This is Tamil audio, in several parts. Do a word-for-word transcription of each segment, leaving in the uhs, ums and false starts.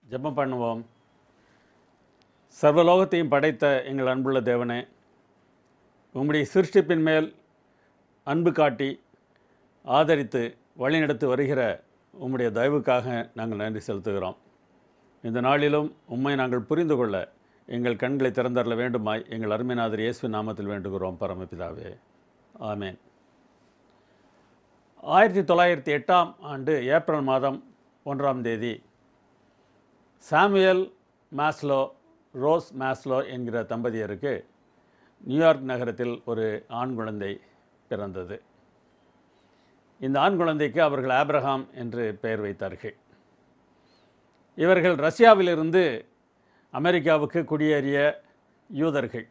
ஜெபம் பண்ணுவோம். சர்வலோகத்தையும் படைத்த எங்கள் அன்புள்ள தேவனே, உம்முடைய சிருஷ்டிப்பின் மேல் அன்பு காட்டி ஆதரித்து வழிநடத்தி வருகிற உம்முடைய தயவுக்காக நாங்கள் நன்றி செலுத்துகிறோம். இந்த நாளிலும் உம்மை நாங்கள் புரிந்து கொள்ள எங்கள் கண்களை திறந்தரல வேண்டுமாய் எங்கள் அருமைநாதர் இயேசு நாமத்தில் வேண்டுகிறோம் பரமபிதாவே, ஆமேன். ஆயிரத்தி தொள்ளாயிரத்தி எட்டாம் ஆண்டு ஏப்ரல் மாதம் ஒன்றாம் தேதி சாமுவேல் மாஸ்லோ, ரோஸ் மாஸ்லோ என்கிற தம்பதியருக்கு நியூயார்க் நகரத்தில் ஒரு ஆண் குழந்தை பிறந்தது. இந்த ஆண் குழந்தைக்கு அவர்கள் ஆப்ரஹாம் என்று பெயர் வைத்தார்கள். இவர்கள் ரஷ்யாவிலிருந்து அமெரிக்காவுக்கு குடியேறிய யூதர்கள்.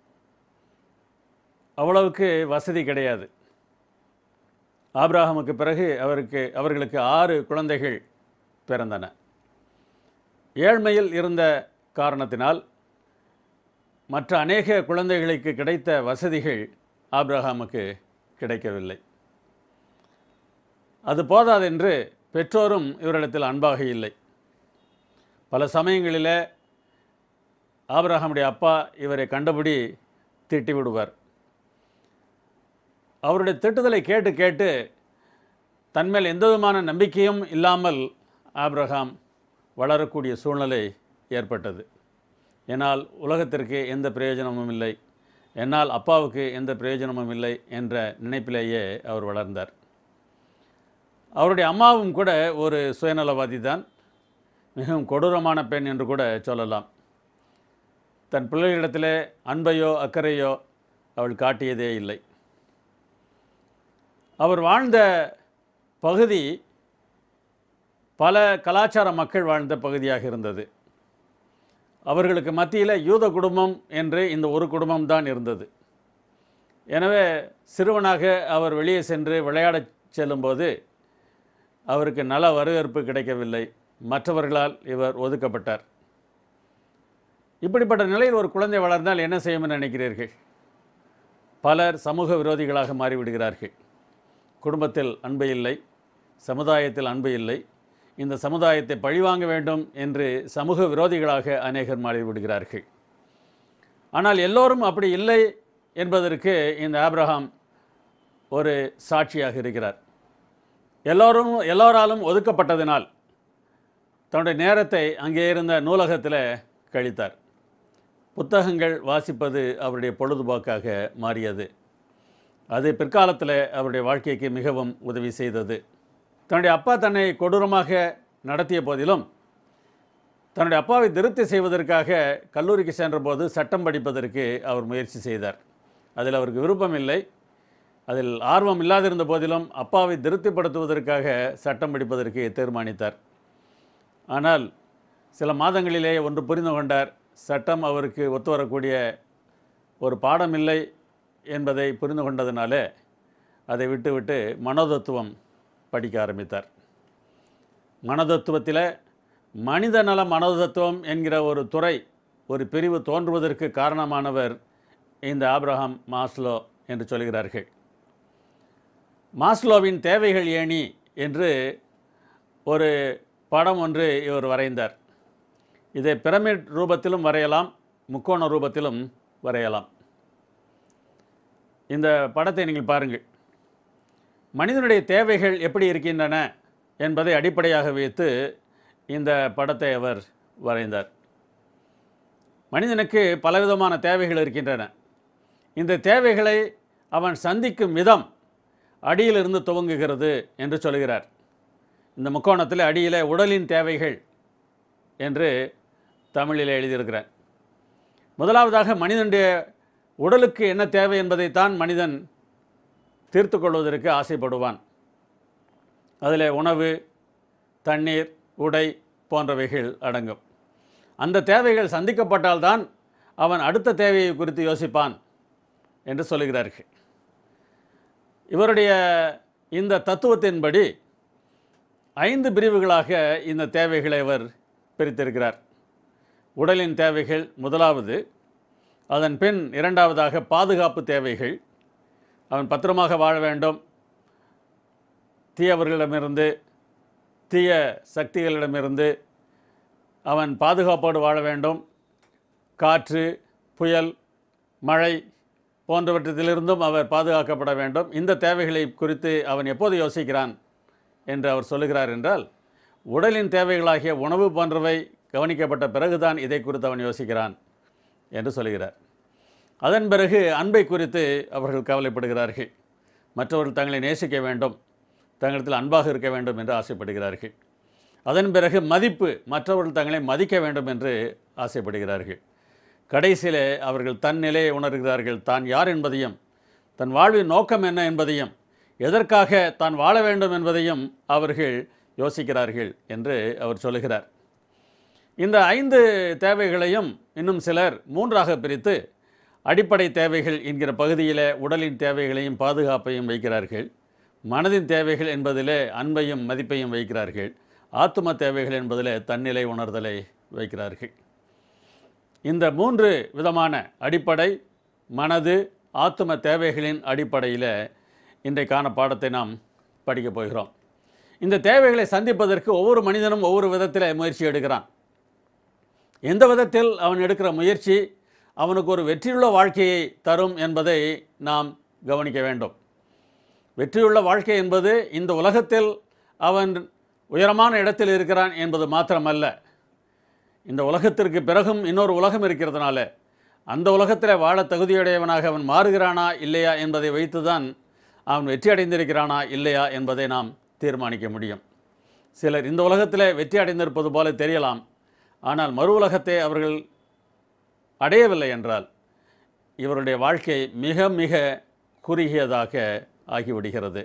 அவ்வளவுக்கு வசதி கிடையாது. ஆபிரகாமுக்கு பிறகு அவருக்கு அவர்களுக்கு ஆறு குழந்தைகள் பிறந்தன. ஏழ்மையில் இருந்த காரணத்தினால் மற்ற அநேக குழந்தைகளுக்கு கிடைத்த வசதிகள் ஆபிரகாமுக்கு கிடைக்கவில்லை. அது போதாதென்று பெற்றோரும் இவரிடத்தில் அன்பாக இல்லை. பல சமயங்களில் ஆபிரகாமுடைய அப்பா இவரை கண்டபடி திட்டி விடுவார். அவருடைய திட்டுதலை கேட்டு கேட்டு தன்மேல் எந்த விதமான நம்பிக்கையும் இல்லாமல் ஆபிரகாம் வளரக்கூடிய சூழ்நிலை ஏற்பட்டது. என்னால் உலகத்திற்கு எந்த பிரயோஜனமும் இல்லை, என்னால் அப்பாவுக்கு எந்த பிரயோஜனமும் இல்லை என்ற நினைப்பிலேயே அவர் வளர்ந்தார். அவருடைய அம்மாவும் கூட ஒரு சுயநலவாதி தான், மிகவும் கொடூரமான பெண் என்று கூட சொல்லலாம். தன் பிள்ளைகளிடத்தில் அன்பையோ அக்கறையோ அவள் காட்டியதே இல்லை. அவர் வாழ்ந்த பகுதி பல கலாச்சார மக்கள் வாழ்ந்த பகுதியாக இருந்தது. அவர்களுக்கு மத்தியில் யூத குடும்பம் என்று இந்த ஒரு குடும்பம்தான் இருந்தது. எனவே சிறுவனாக அவர் வெளியே சென்று விளையாடச் செல்லும்போது அவருக்கு நல வரவேற்பு கிடைக்கவில்லை. மற்றவர்களால் இவர் ஒதுக்கப்பட்டார். இப்படிப்பட்ட நிலையில் ஒரு குழந்தை வளர்ந்தால் என்ன செய்யும் என்று நினைக்கிறீர்கள்? பலர் சமூக விரோதிகளாக மாறிவிடுகிறார்கள். குடும்பத்தில் அன்பு இல்லை, சமுதாயத்தில் அன்பு இல்லை, இந்த சமுதாயத்தை பழிவாங்க வேண்டும் என்று சமூக விரோதிகளாக அநேகர் மாறிவிடுகிறார்கள். ஆனால் எல்லோரும் அப்படி இல்லை என்பதற்கு இந்த ஆபிரகாம் ஒரு சாட்சியாக இருக்கிறார். எல்லோரும் எல்லோராலும் ஒதுக்கப்பட்டதினால் தன்னுடைய நேரத்தை அங்கே இருந்த நூலகத்தில் கழித்தார். புத்தகங்கள் வாசிப்பது அவருடைய பொழுதுபோக்காக மாறியது. அது பிற்காலத்தில் அவருடைய வாழ்க்கைக்கு மிகவும் உதவி செய்தது. தன்னுடைய அப்பா தன்னை கொடூரமாக நடத்திய போதிலும் தன்னுடைய அப்பாவை திருப்தி செய்வதற்காக கல்லூரிக்கு சென்றபோது சட்டம் படிப்பதற்கு அவர் முயற்சி செய்தார். அதில் அவருக்கு விருப்பம் இல்லை, அதில் ஆர்வம் இல்லாதிருந்த போதிலும் அப்பாவை திருப்திப்படுத்துவதற்காக சட்டம் படிப்பதற்கு தீர்மானித்தார். ஆனால் சில மாதங்களிலே ஒன்று புரிந்து கொண்டார். சட்டம் அவருக்கு ஒத்து வரக்கூடிய ஒரு பாடம் இல்லை என்பதை புரிந்து கொண்டதினாலே அதை விட்டுவிட்டு மனோதத்துவம் படிக்க ஆரம்பித்தார். மனோதத்துவத்தில் மனித நல மனோதத்துவம் என்கிற ஒரு துறை, ஒரு பிரிவு தோன்றுவதற்கு காரணமானவர் இந்த ஆபிரகாம் மாஸ்லோ என்று சொல்கிறார்கள். மாஸ்லோவின் தேவைகள் ஏணி என்று ஒரு படம் ஒன்று இவர் வரைந்தார். இதை பிரமிட் ரூபத்திலும் வரையலாம், முக்கோண ரூபத்திலும் வரையலாம். இந்த படத்தை நீங்கள் பாருங்கள். மனிதனுடைய தேவைகள் எப்படி இருக்கின்றன என்பதை அடிப்படையாக வைத்து இந்த படத்தை அவர் வரைந்தார். மனிதனுக்கு பலவிதமான தேவைகள் இருக்கின்றன. இந்த தேவைகளை அவன் சந்திக்கும் விதம் அடியிலிருந்து துவங்குகிறது என்று சொல்கிறார். இந்த முக்கோணத்தில் அடியில் உடலின் தேவைகள் என்று தமிழில் எழுதியிருக்கிறார். முதலாவதாக மனிதனுடைய உடலுக்கு என்ன தேவை என்பதைத்தான் மனிதன் தீர்த்து கொள்வதற்கு ஆசைப்படுவான். அதில் உணவு, தண்ணீர், உடை போன்றவைகள் அடங்கும். அந்த தேவைகள் சந்திக்கப்பட்டால்தான் அவன் அடுத்த தேவையை குறித்து யோசிப்பான் என்று சொல்லுகிறார்கள். இவருடைய இந்த தத்துவத்தின்படி ஐந்து பிரிவுகளாக இந்த தேவைகளை அவர் பிரித்திருக்கிறார். உடலின் தேவைகள் முதலாவது, அதன் பின் இரண்டாவதாக பாதுகாப்பு தேவைகள். அவன் பத்திரமாக வாழ வேண்டும், தீயவர்களிடமிருந்து, தீய சக்திகளிடமிருந்து அவன் பாதுகாப்போடு வாழ வேண்டும். காற்று, புயல், மழை போன்றவற்றிலிருந்தும் அவர் பாதுகாக்கப்பட வேண்டும். இந்த தேவைகளை குறித்து அவன் எப்போது யோசிக்கிறான் என்று அவர் சொல்லுகிறார் என்றால், உடலின் தேவைகளாகிய உணவு போன்றவை கவனிக்கப்பட்ட பிறகுதான் இதை குறித்து அவன் யோசிக்கிறான் என்று சொல்கிறார். அதன் பிறகு அன்பை குறித்து அவர்கள் கவலைப்படுகிறார்கள். மற்றவர்கள் தங்களை நேசிக்க வேண்டும், தங்களிடத்தில் அன்பாக இருக்க வேண்டும் என்று ஆசைப்படுகிறார்கள். அதன் பிறகு மதிப்பு, மற்றவர்கள் தங்களை மதிக்க வேண்டும் என்று ஆசைப்படுகிறார்கள். கடைசியிலே அவர்கள் தன் நிலையை உணர்கிறார்கள். தான் யார் என்பதையும், தன் வாழ்வின் நோக்கம் என்ன என்பதையும், எதற்காக தான் வாழ வேண்டும் என்பதையும் அவர்கள் யோசிக்கிறார்கள் என்று அவர் சொல்லுகிறார். இந்த ஐந்து தேவைகளையும் இன்னும் சிலர் மூன்றாக பிரித்து அடிப்படை தேவைகள் என்கிற பகுதியில் உடலின் தேவைகளையும் பாதுகாப்பையும் வைக்கிறார்கள். மனதின் தேவைகள் என்பதிலே அன்பையும் மதிப்பையும் வைக்கிறார்கள். ஆத்தும தேவைகள் என்பதில் தன்னிலை உணர்தலை வைக்கிறார்கள். இந்த மூன்று விதமான அடிப்படை மனது ஆத்தும தேவைகளின் அடிப்படையில் இன்றைக்கான பாடத்தை நாம் படிக்கப் போகிறோம். இந்த தேவைகளை சந்திப்பதற்கு ஒவ்வொரு மனிதனும் ஒவ்வொரு விதத்தில் முயற்சி எடுக்கிறான். எந்த விதத்தில் அவன் எடுக்கிற முயற்சி அவனுக்கு ஒரு வெற்றியுள்ள வாழ்க்கையை தரும் என்பதை நாம் கவனிக்க வேண்டும். வெற்றியுள்ள வாழ்க்கை என்பது இந்த உலகத்தில் அவன் உயரமான இடத்தில் இருக்கிறான் என்பது மாத்திரமல்ல, இந்த உலகத்திற்கு பிறகும் இன்னொரு உலகம் இருக்கிறதுனால அந்த உலகத்தில் வாழ தகுதியுடையவனாக அவன் மாறுகிறானா இல்லையா என்பதை வைத்துதான் அவன் வெற்றி அடைந்திருக்கிறானா இல்லையா என்பதை நாம் தீர்மானிக்க முடியும். சிலர் இந்த உலகத்தில் வெற்றி அடைந்திருப்பது போல தெரியலாம், ஆனால் மறு உலகத்தை அவர்கள் அடையவில்லை என்றால் இவருடைய வாழ்க்கை மிக மிக குறுகியதாக ஆகிவிடுகிறது.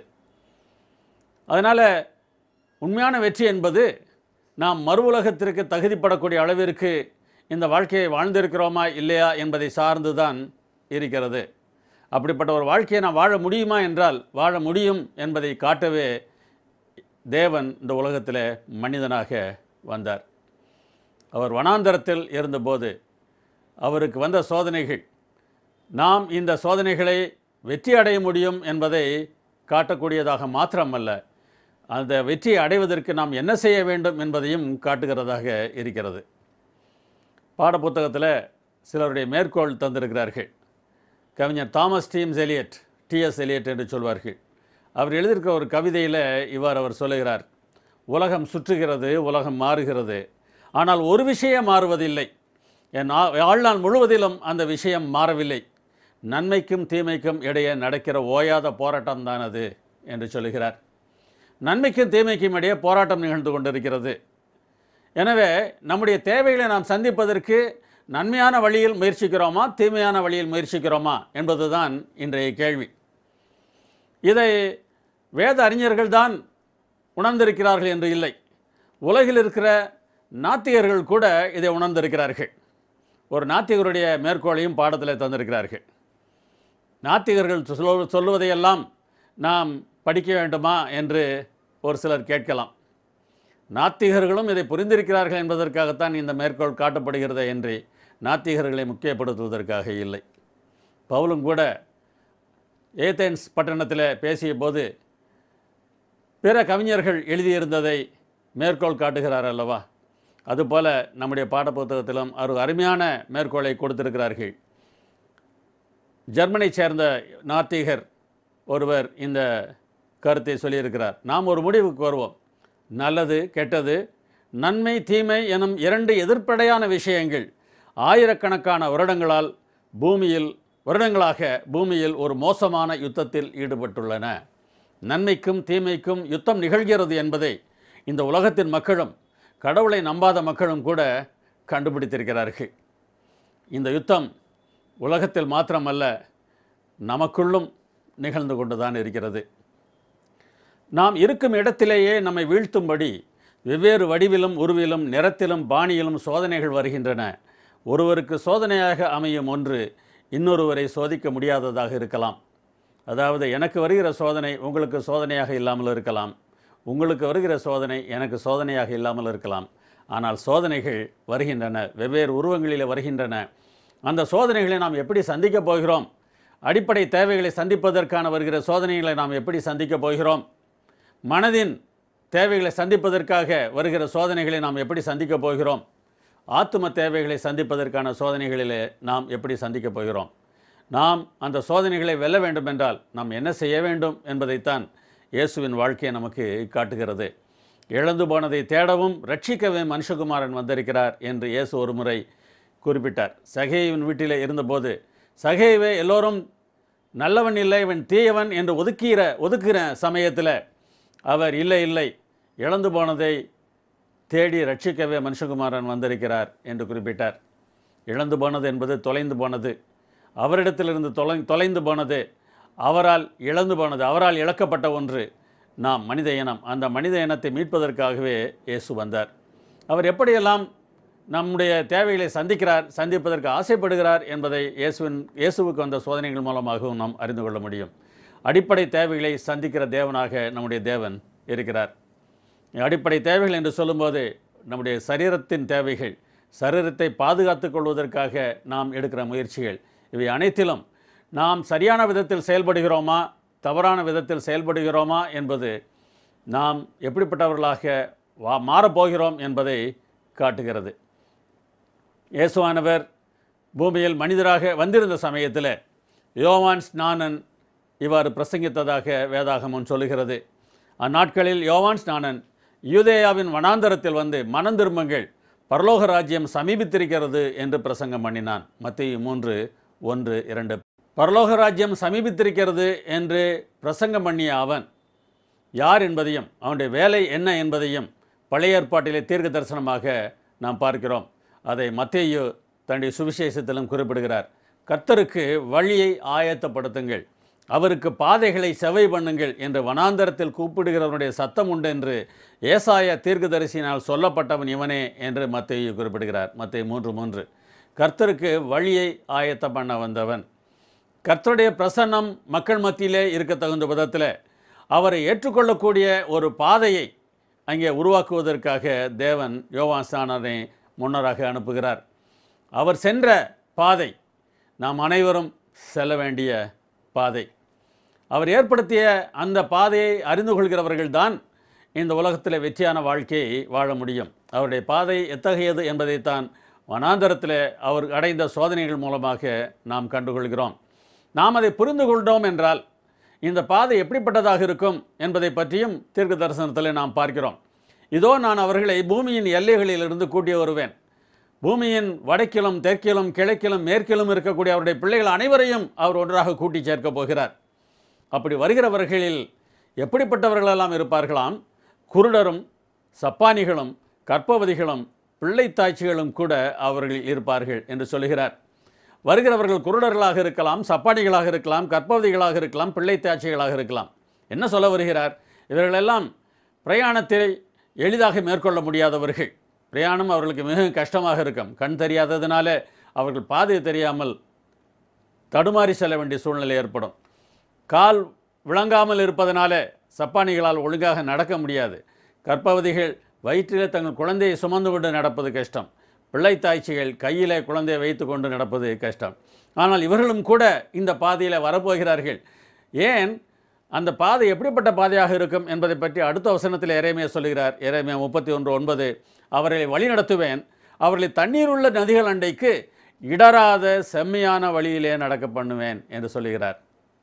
அதனால் உண்மையான வெற்றி என்பது நாம் மறு உலகத்திற்கு தகுதிப்படக்கூடிய அளவிற்கு இந்த வாழ்க்கையை வாழ்ந்திருக்கிறோமா இல்லையா என்பதை சார்ந்து தான் இருக்கிறது. அப்படிப்பட்ட ஒரு வாழ்க்கையை நாம் வாழ முடியுமா என்றால் வாழ முடியும் என்பதை காட்டவே தேவன் இந்த உலகத்தில் மனிதனாக வந்தார். அவர் வனாந்தரத்தில் இருந்தபோது அவருக்கு வந்த சோதனைகள் நாம் இந்த சோதனைகளை வெற்றி அடைய முடியும் என்பதை காட்டக்கூடியதாக மாத்திரமல்ல, அந்த வெற்றியை அடைவதற்கு நாம் என்ன செய்ய வேண்டும் என்பதையும் காட்டுகிறதாக இருக்கிறது. பாடப்புத்தகத்தில் சிலருடைய மேற்கோள் தந்திருக்கிறார்கள். கவிஞர் தாமஸ் டீம்ஸ் எலியட், டிஎஸ் எலியட் என்று சொல்வார்கள். அவர் எழுதியிருக்கிற ஒரு கவிதையில் இவ்வாறு அவர் சொல்லுகிறார்: உலகம் சுற்றுகிறது, உலகம் மாறுகிறது, ஆனால் ஒரு விஷயம் மாறுவதில்லை. என் வாழ்நாள் முழுவதிலும் அந்த விஷயம் மாறவில்லை. நன்மைக்கும் தீமைக்கும் இடையே நடக்கிற ஓயாத போராட்டம் தான் அது என்று சொல்லுகிறார். நன்மைக்கும் தீமைக்கும் இடையே போராட்டம் நிகழ்ந்து கொண்டிருக்கிறது. எனவே நம்முடைய தேவைகளை நாம் சந்திப்பதற்கு நன்மையான வழியில் முயற்சிக்கிறோமா, தீமையான வழியில் முயற்சிக்கிறோமா என்பதுதான் இன்றைய கேள்வி. இதை வேத அறிஞர்கள் தான் உணர்ந்திருக்கிறார்கள் என்று இல்லை, உலகில் இருக்கிற நாத்திகர்கள் கூட இதை உணர்ந்திருக்கிறார்கள். ஒரு நாத்திகருடைய மேற்கோளையும் பாடத்தில் தந்திருக்கிறார்கள். நாத்திகர்கள் சொல் சொல்லுவதையெல்லாம் நாம் படிக்க வேண்டுமா என்று ஒரு சிலர் கேட்கலாம். நாத்திகர்களும் இதை புரிந்திருக்கிறார்கள் என்பதற்காகத்தான் இந்த மேற்கோள் காட்டப்படுகிறது என்று நாத்திகர்களை முக்கியப்படுத்துவதற்காக இல்லை. பவுலும் கூட ஏதென்ஸ் பட்டணத்தில் பேசிய போது பிற கவிஞர்கள் எழுதியிருந்ததை மேற்கோள் காட்டுகிறார் அல்லவா, அதுபோல நம்முடைய பாடப்புத்தகத்திலும் ஒரு அருமையான மேற்கோளை கொடுத்திருக்கிறார்கள். ஜெர்மனை சேர்ந்த நாத்திகர் ஒருவர் இந்த கருத்தை சொல்லியிருக்கிறார். நாம் ஒரு முடிவுக்கு வருவோம். நல்லது கெட்டது, நன்மை தீமை எனும் இரண்டு எதிர்ப்படையான விஷயங்கள் ஆயிரக்கணக்கான வருடங்களால் பூமியில் வருடங்களாக பூமியில் ஒரு மோசமான யுத்தத்தில் ஈடுபட்டுள்ளன. நன்மைக்கும் தீமைக்கும் யுத்தம் நிகழ்கிறது என்பதை இந்த உலகத்தின் மக்களும் கடவுளை நம்பாத மக்களும் கூட கண்டுபிடித்திருக்கிறார்கள். இந்த யுத்தம் உலகத்தில் மாத்திரமல்ல, நமக்குள்ளும் நிகழ்ந்து கொண்டுதான் இருக்கிறது. நாம் இருக்கும் இடத்திலேயே நம்மை வீழ்த்தும்படி வெவ்வேறு வடிவிலும் உருவிலும் நிறத்திலும் பாணியிலும் சோதனைகள் வருகின்றன. ஒருவருக்கு சோதனையாக அமையும் ஒன்று இன்னொருவரை சோதிக்க முடியாததாக இருக்கலாம். அதாவது எனக்கு வருகிற சோதனை உங்களுக்கு சோதனையாக இல்லாமல் இருக்கலாம், உங்களுக்கு வருகிற சோதனை எனக்கு சோதனையாக இல்லாமல் இருக்கலாம். ஆனால் சோதனைகள் வருகின்றன, வெவ்வேறு உருவங்களில் வருகின்றன. அந்த சோதனைகளை நாம் எப்படி சந்திக்கப் போகிறோம்? அடிப்படை தேவைகளை சந்திப்பதற்கான வருகிற சோதனைகளை நாம் எப்படி சந்திக்கப் போகிறோம்? மனதின் தேவைகளை சந்திப்பதற்காக வருகிற சோதனைகளை நாம் எப்படி சந்திக்கப் போகிறோம்? ஆத்தும தேவைகளை சந்திப்பதற்கான சோதனைகளிலே நாம் எப்படி சந்திக்கப் போகிறோம்? நாம் அந்த சோதனைகளை வெல்ல வேண்டும் என்றால் நாம் என்ன செய்ய வேண்டும் என்பதைத்தான் இயேசுவின் வாழ்க்கையை நமக்கு காட்டுகிறது. இழந்து போனதை தேடவும் ரட்சிக்கவே மனுஷகுமாரன் வந்திருக்கிறார் என்று இயேசு ஒரு முறை குறிப்பிட்டார். சகேயுவின் வீட்டிலே இருந்தபோது சகேயுவே எல்லோரும் நல்லவன் இல்லை, இவன் தீயவன் என்று ஒதுக்கிற ஒதுக்குற சமயத்தில் அவர் இல்லை இல்லை இழந்து போனதை தேடி ரட்சிக்கவே மனுஷகுமாரன் வந்திருக்கிறார் என்று குறிப்பிட்டார். இழந்து போனது என்பது தொலைந்து போனது, அவரிடத்திலிருந்து தொலை தொலைந்து போனது, அவரால் இழந்து போனது, அவரால் இழக்கப்பட்ட ஒன்று நாம் மனித இனம். அந்த மனித இனத்தை மீட்பதற்காகவே இயேசு வந்தார். அவர் எப்படியெல்லாம் நம்முடைய தேவைகளை சந்திக்கிறார், சந்திப்பதற்கு ஆசைப்படுகிறார் என்பதை இயேசுவின் இயேசுவுக்கு வந்த சோதனைகள் மூலமாகவும் நாம் அறிந்து கொள்ள முடியும். அடிப்படை தேவைகளை சந்திக்கிற தேவனாக நம்முடைய தேவன் இருக்கிறார். அடிப்படை தேவைகள் என்று சொல்லும்போது நம்முடைய சரீரத்தின் தேவைகள், சரீரத்தை பாதுகாத்து கொள்வதற்காக நாம் எடுக்கிற முயற்சிகள், இவை அனைத்திலும் நாம் சரியான விதத்தில் செயல்படுகிறோமா, தவறான விதத்தில் செயல்படுகிறோமா என்பது நாம் எப்படிப்பட்டவர்களாக வா மாறப்போகிறோம் என்பதை காட்டுகிறது. இயேசுவானவர் பூமியில் மனிதராக வந்திருந்த சமயத்தில் யோவான் ஸ்நானன் இவ்வாறு பிரசங்கித்ததாக வேதாகமம் சொல்லுகிறது. அந்நாட்களில் யோவான் ஸ்நானன் யூதேயாவின் வனாந்தரத்தில் வந்து மனம் திரும்புங்கள், பரலோக ராஜ்யம் சமீபித்திருக்கிறது என்று பிரசங்கம் பண்ணினான். மத்தேயு மூன்று ஒன்று இரண்டு. பரலோக ராஜ்யம் சமீபித்திருக்கிறது என்று பிரசங்கம் பண்ணிய அவன் யார் என்பதையும் அவனுடைய வேலை என்ன என்பதையும் பழைய ஏற்பாட்டிலே தீர்க்க தரிசனமாக நாம் பார்க்கிறோம். அதை மத்தேயு தன்னுடைய சுவிசேஷத்திலும் குறிப்பிடுகிறார். கர்த்தருக்கு வழியை ஆயத்தப்படுத்துங்கள், அவருக்கு பாதைகளை செவை பண்ணுங்கள் என்று வனாந்தரத்தில் கூப்பிடுகிறவனுடைய சத்தம் உண்டு என்று ஏசாயா தீர்க்கதரிசியினால் சொல்லப்பட்டவன் இவனே என்று மத்தேயு குறிப்பிடுகிறார். மத்தேயு மூன்று மூன்று. கர்த்தருக்கு வழியை ஆயத்த பண்ண வந்தவன். கர்த்தருடைய பிரசன்னம் மக்கள் மத்தியிலே இருக்க தகுந்த விதத்தில் அவரை ஏற்றுக்கொள்ளக்கூடிய ஒரு பாதையை அங்கே உருவாக்குவதற்காக தேவன் யோவான் ஸ்நானனை முன்னராக அனுப்புகிறார். அவர் சென்ற பாதை நாம் அனைவரும் செல்ல வேண்டிய பாதை. அவர் ஏற்படுத்திய அந்த பாதையை அறிந்து கொள்கிறவர்கள்தான் இந்த உலகத்தில் வெற்றியான வாழ்க்கையை வாழ முடியும். அவருடைய பாதை எத்தகையது என்பதைத்தான் வனாந்தரத்தில் அவர் அடைந்த சோதனைகள் மூலமாக நாம் கண்டுகொள்கிறோம். நாம் அதை புரிந்து கொண்டோம் என்றால் இந்த பாதை எப்படிப்பட்டதாக இருக்கும் என்பதை பற்றியும் தீர்க்க தரிசனத்தில் நாம் பார்க்கிறோம். இதோ நான் அவர்களை பூமியின் எல்லைகளிலிருந்து கூட்டி வருவேன். பூமியின் வடக்கிலும் தெற்கிலும் கிழக்கிலும் மேற்கிலும் இருக்கக்கூடிய அவருடைய பிள்ளைகள் அனைவரையும் அவர் ஒன்றாக கூட்டி சேர்க்கப் போகிறார். அப்படி வருகிறவர்களில் எப்படிப்பட்டவர்களெல்லாம் இருப்பார்களாம்? குருடரும் சப்பானிகளும் கற்பவதிகளும் பிள்ளைத்தாய்ச்சிகளும் கூட அவர்கள் இருப்பார்கள் என்று சொல்கிறார். வருகிறவர்கள் குருடர்களாக இருக்கலாம், சப்பானிகளாக இருக்கலாம், கற்பவதிகளாக இருக்கலாம், பிள்ளைத்தாய்ச்சிகளாக இருக்கலாம். என்ன சொல்ல வருகிறார்? இவர்களெல்லாம் பிரயாணத்தை எளிதாக மேற்கொள்ள முடியாதவர்கள். பிரயாணம் அவர்களுக்கு மிக கஷ்டமாக இருக்கும். கண் தெரியாததுனால அவர்கள் பாதை தெரியாமல் தடுமாறி செல்ல வேண்டிய சூழ்நிலை ஏற்படும். கால் விளங்காமல் இருப்பதனால சப்பானிகளால் ஒழுங்காக நடக்க முடியாது. கற்பவதிகள் வயிற்றிலே தங்கள் குழந்தையை சுமந்து கொண்டு நடப்பது கஷ்டம். பிள்ளைத்தாய்ச்சிகள் கையிலே குழந்தையை வைத்து கொண்டு நடப்பது கஷ்டம். ஆனால் இவர்களும் கூட இந்த பாதையில் வரப்போகிறார்கள். ஏன்? அந்த பாதை எப்படிப்பட்ட பாதையாக இருக்கும் என்பதை பற்றி அடுத்த வசனத்தில் எரேமியா சொல்கிறார். எரேமியா முப்பத்தி ஒன்று ஒன்பது. அவர்களை வழி நடத்துவேன், அவர்களை தண்ணீர் உள்ள நதிகள் அண்டைக்கு இடராத செம்மையான வழியிலே நடக்க பண்ணுவேன் என்று சொல்கிறார்.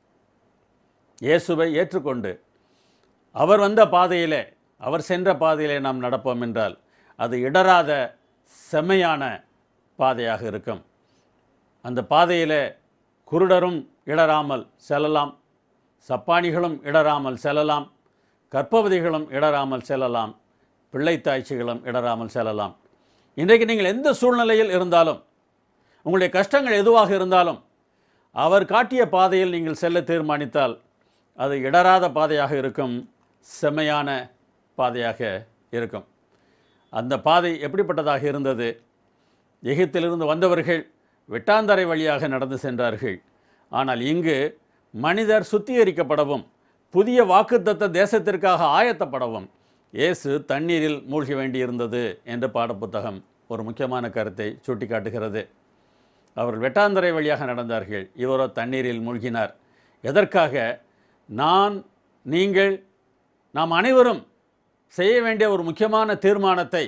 இயேசுவை ஏற்றுக்கொண்டு அவர் வந்த பாதையிலே, அவர் சென்ற பாதையிலே நாம் நடப்போம் என்றால் அது இடராத செம்மையான பாதையாக இருக்கும். அந்த பாதையிலே குருடரும் இடராமல் செல்லலாம், சப்பானிகளும் இடராமல் செல்லலாம், கற்பவதிகளும் இடராமல் செல்லலாம், பிள்ளைத்தாய்ச்சிகளும் இடராமல் செல்லலாம். இன்றைக்கு நீங்கள் எந்த சூழ்நிலையில் இருந்தாலும், உங்களுடைய கஷ்டங்கள் எதுவாக இருந்தாலும், அவர் காட்டிய பாதையில் நீங்கள் செல்ல தீர்மானித்தால் அது இடராத பாதையாக இருக்கும், செம்மையான பாதையாக இருக்கும். அந்த பாதை எப்படிப்பட்டதாக இருந்தது? எகிப்திலிருந்து வந்தவர்கள் வெட்டாந்தரை வழியாக நடந்து சென்றார்கள். ஆனால் இங்கு மனிதர் சுத்திகரிக்கப்படவும் புதிய வாக்குத்தத்த தேசத்திற்காக ஆயத்தப்படவும் இயேசு தண்ணீரில் மூழ்க வேண்டியிருந்தது என்று பாடப்புத்தகம் ஒரு முக்கியமான கருத்தை சுட்டிக்காட்டுகிறது. அவர்கள் வெட்டாந்தரை வழியாக நடந்தார்கள், இவரோ தண்ணீரில் மூழ்கினார். எதற்காக? நான், நீங்கள், நாம் அனைவரும் செய்ய வேண்டிய ஒரு முக்கியமான தீர்மானத்தை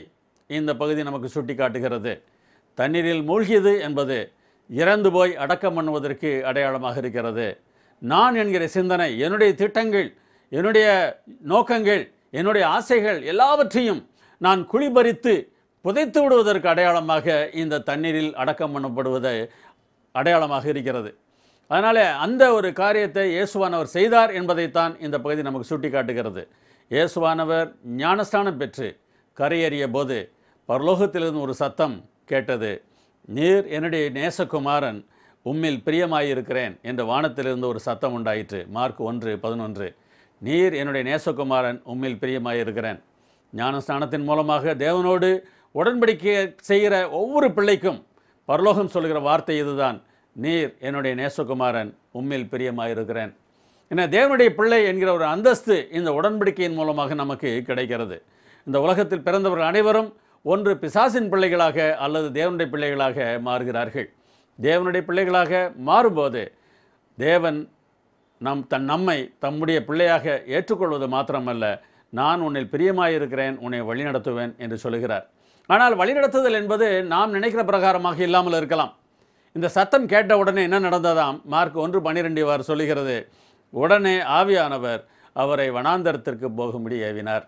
இந்த பகுதி நமக்கு சுட்டி காட்டுகிறது. தண்ணீரில் மூழ்கியது என்பது இறந்து போய் அடக்கம் பண்ணுவதற்கு அடையாளமாக இருக்கிறது. நான் என்கிற சிந்தனை, என்னுடைய திட்டங்கள், என்னுடைய நோக்கங்கள், என்னுடைய ஆசைகள் எல்லாவற்றையும் நான் குழிபறித்து புதைத்து விடுவதற்கு அடையாளமாக இந்த தண்ணீரில் அடக்கம் பண்ணப்படுவது அடையாளமாக இருக்கிறது. அதனால் அந்த ஒரு காரியத்தை இயேசுவானவர் செய்தார் என்பதைத்தான் இந்த பகுதி நமக்கு சுட்டி காட்டுகிறது. இயேசுவானவர் ஞானஸ்நானம் பெற்று கரையேறிய போது பரலோகத்திலிருந்து ஒரு சத்தம் கேட்டது. நீர் என்னுடைய நேசகுமாரன், உம்மில் பிரியமாயிருக்கிறேன் என்ற வானத்திலிருந்து ஒரு சத்தம் உண்டாயிற்று. மார்க் ஒன்று பதினொன்று. நீர் என்னுடைய நேசகுமாரன், உம்மில் பிரியமாயிருக்கிறேன். ஞானஸ்நானத்தின் மூலமாக தேவனோடு உடன்படிக்கை செய்கிற ஒவ்வொரு பிள்ளைக்கும் பரலோகம் சொல்கிற வார்த்தை இதுதான், நீர் என்னுடைய நேசகுமாரன், உம்மில் பிரியமாயிருக்கிறேன். ஏன்னா தேவனுடைய பிள்ளை என்கிற ஒரு அந்தஸ்து இந்த உடன்படிக்கையின் மூலமாக நமக்கு கிடைக்கிறது. இந்த உலகத்தில் பிறந்தவர்கள் அனைவரும் ஒன்று பிசாசின் பிள்ளைகளாக அல்லது தேவனுடைய பிள்ளைகளாக மாறுகிறார்கள். தேவனுடைய பிள்ளைகளாக மாறும்போது தேவன் நம் தன் நம்மை தம்முடைய பிள்ளையாக ஏற்றுக்கொள்வது மாத்திரமல்ல, நான் உன்னில் பிரியமாயிருக்கிறேன், உன்னை வழிநடத்துவேன் என்று சொல்கிறார். ஆனால் வழிநடத்துதல் என்பது நாம் நினைக்கிற பிரகாரமாக இல்லாமல் இருக்கலாம். இந்த சத்தம் கேட்ட உடனே என்ன நடந்ததாம்? மார்க் ஒன்று பன்னிரெண்டு வார் சொல்லுகிறது, உடனே ஆவியானவர் அவரை வனாந்தரத்திற்கு போகும்படி ஏவினார்.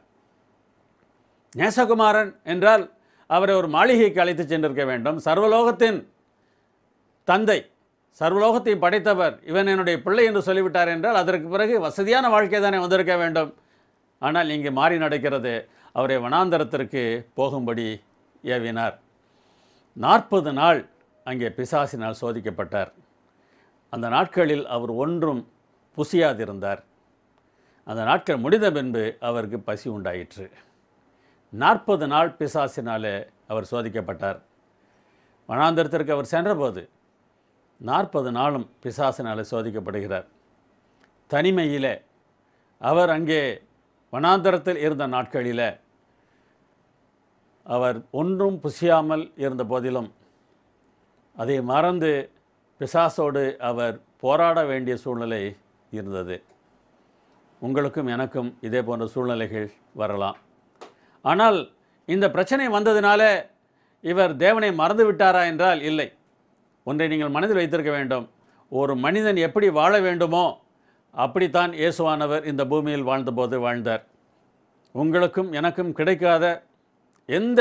நேசகுமாரன் என்றால் அவரை ஒரு மாளிகைக்கு அழைத்து சென்றிருக்க வேண்டும். சர்வலோகத்தின் தந்தை, சர்வலோகத்தை படைத்தவர், இவன் என்னுடைய பிள்ளை என்று சொல்லிவிட்டார் என்றால் அதற்கு பிறகு வசதியான வாழ்க்கை தானே வந்திருக்க வேண்டும். ஆனால் இங்கே மாறி நடக்கிறது, அவரை வனாந்தரத்திற்கு போகும்படி ஏவினார். நாற்பது நாள் அங்கே பிசாசினால் சோதிக்கப்பட்டார். அந்த நாட்களில் அவர் ஒன்றும் புசியாதிருந்தார். அந்த நாட்கள் முடிந்த பின்பு அவருக்கு பசி உண்டாயிற்று. நாற்பது நாள் பிசாசினாலே அவர் சோதிக்கப்பட்டார். வனாந்தரத்திற்கு அவர் சென்றபோது நாற்பது நாளும் பிசாசினாலே சோதிக்கப்படுகிறார். தனிமையிலே அவர் அங்கே வனாந்தரத்தில் இருந்த நாட்களில் அவர் ஒன்றும் புசியாமல் இருந்த போதிலும் அதை மறந்து பிசாசோடு அவர் போராட வேண்டிய சூழ்நிலை இருந்தது. உங்களுக்கும் எனக்கும் இதே போன்ற சூழ்நிலைகள் வரலாம். ஆனால் இந்த பிரச்சனை வந்ததினால இவர் தேவனை மறந்து விட்டாரா என்றால் இல்லை. ஒன்றை நீங்கள் மனதில் வைத்திருக்க வேண்டும், ஒரு மனிதன் எப்படி வாழ வேண்டுமோ அப்படித்தான் இயேசுவானவர் இந்த பூமியில் வாழ்ந்தபோது வாழ்ந்தார். உங்களுக்கும் எனக்கும் கிடைக்காத எந்த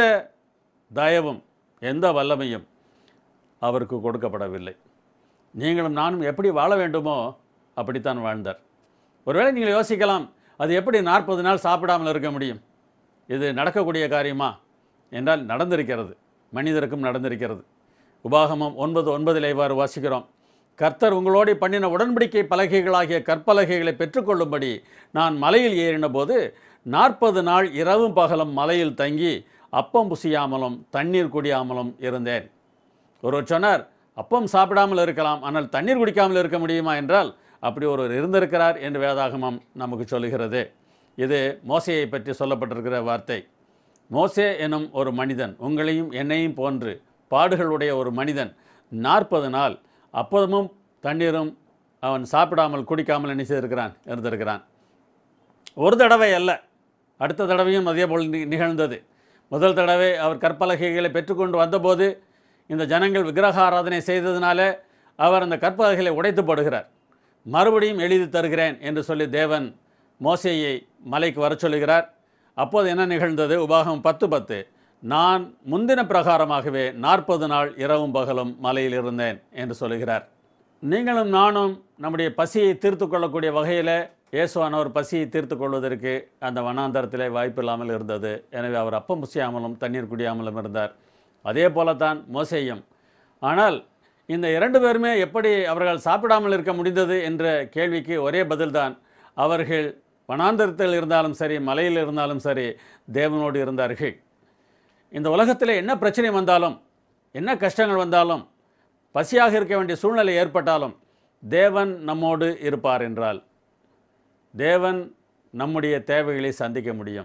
தயவும் எந்த வல்லமையும் அவருக்கு கொடுக்கப்படவில்லை. நீங்களும் நானும் எப்படி வாழ வேண்டுமோ அப்படித்தான் வாழ்ந்தார். ஒருவேளை நீங்கள் யோசிக்கலாம், அது எப்படி நாற்பது நாள் சாப்பிடாமல் இருக்க முடியும்? இது நடக்கக்கூடிய காரியமா என்றால் நடந்திருக்கிறது, மனிதருக்கும் நடந்திருக்கிறது. உபாகமம் ஒன்பது ஒன்பதில் இவ்வாறு வாசிக்கிறோம், கர்த்தர் உங்களோடு பண்ணின உடன்படிக்கை பலகைகளாகிய கற்பலகைகளை பெற்றுக்கொள்ளும்படி நான் மலையில் ஏறின போது நாற்பது நாள் இரவும் பகலும் மலையில் தங்கி அப்பம் புசியாமலும் தண்ணீர் குடியாமலும் இருந்தேன். ஒருவர் சொன்னார், அப்பம் சாப்பிடாமல் இருக்கலாம், ஆனால் தண்ணீர் குடிக்காமல் இருக்க முடியுமா என்றால் அப்படி ஒருவர் இருந்திருக்கிறார் என்று வேதாகமம் நமக்கு சொல்லுகிறது. இது மோசேயை பற்றி சொல்லப்பட்டிருக்கிற வார்த்தை. மோசே எனும் ஒரு மனிதன், உங்களையும் என்னையும் போன்று பாடுகளுடைய ஒரு மனிதன், நாற்பது நாள் அப்போதும் தண்ணீரும் அவன் சாப்பிடாமல் குடிக்காமல் என்ன செய்திருக்கிறான் இருந்திருக்கிறான். ஒரு தடவை அல்ல, அடுத்த தடவையும் அதே போல் நிகழ்ந்தது. முதல் தடவை அவர் கற்பலகைகளை பெற்றுக்கொண்டு வந்தபோது இந்த ஜனங்கள் விக்கிரக ஆராதனை செய்ததினால அவர் அந்த கற்பலகைகளை உடைத்து போடுகிறார். மறுபடியும் எழுதி தருகிறேன் என்று சொல்லி தேவன் மோசேயை மலைக்கு வர சொல்லுகிறார். அப்போது என்ன நிகழ்ந்தது? உபாகமம் பத்து பத்து, நான் முந்தின பிரகாரமாகவே நாற்பது நாள் இரவும் பகலும் மலையில் இருந்தேன் என்று சொல்லுகிறார். நீங்களும் நானும் நம்முடைய பசியை தீர்த்து கொள்ளக்கூடிய வகையில் இயேசுவானவர் பசியை தீர்த்து கொள்வதற்கு அந்த வனாந்தரத்திலே வாய்ப்பு இல்லாமல் இருந்தது. எனவே அவர் அப்பம் புசியாமலும் தண்ணீர் குடியாமலும் இருந்தார். அதே போலத்தான் மோசேயும். ஆனால் இந்த இரண்டு பேருமே எப்படி அவர்கள் சாப்பிடாமல் இருக்க முடிந்தது என்ற கேள்விக்கு ஒரே பதில்தான், அவர்கள் வனாந்தரத்தில் இருந்தாலும் சரி மலையில் இருந்தாலும் சரி தேவனோடு இருந்தார்கள். இந்த உலகத்தில் என்ன பிரச்சனை வந்தாலும் என்ன கஷ்டங்கள் வந்தாலும் பசியாக இருக்க வேண்டிய சூழ்நிலை ஏற்பட்டாலும் தேவன் நம்மோடு இருப்பார் என்றால் தேவன் நம்முடைய தேவைகளை சந்திக்க முடியும்.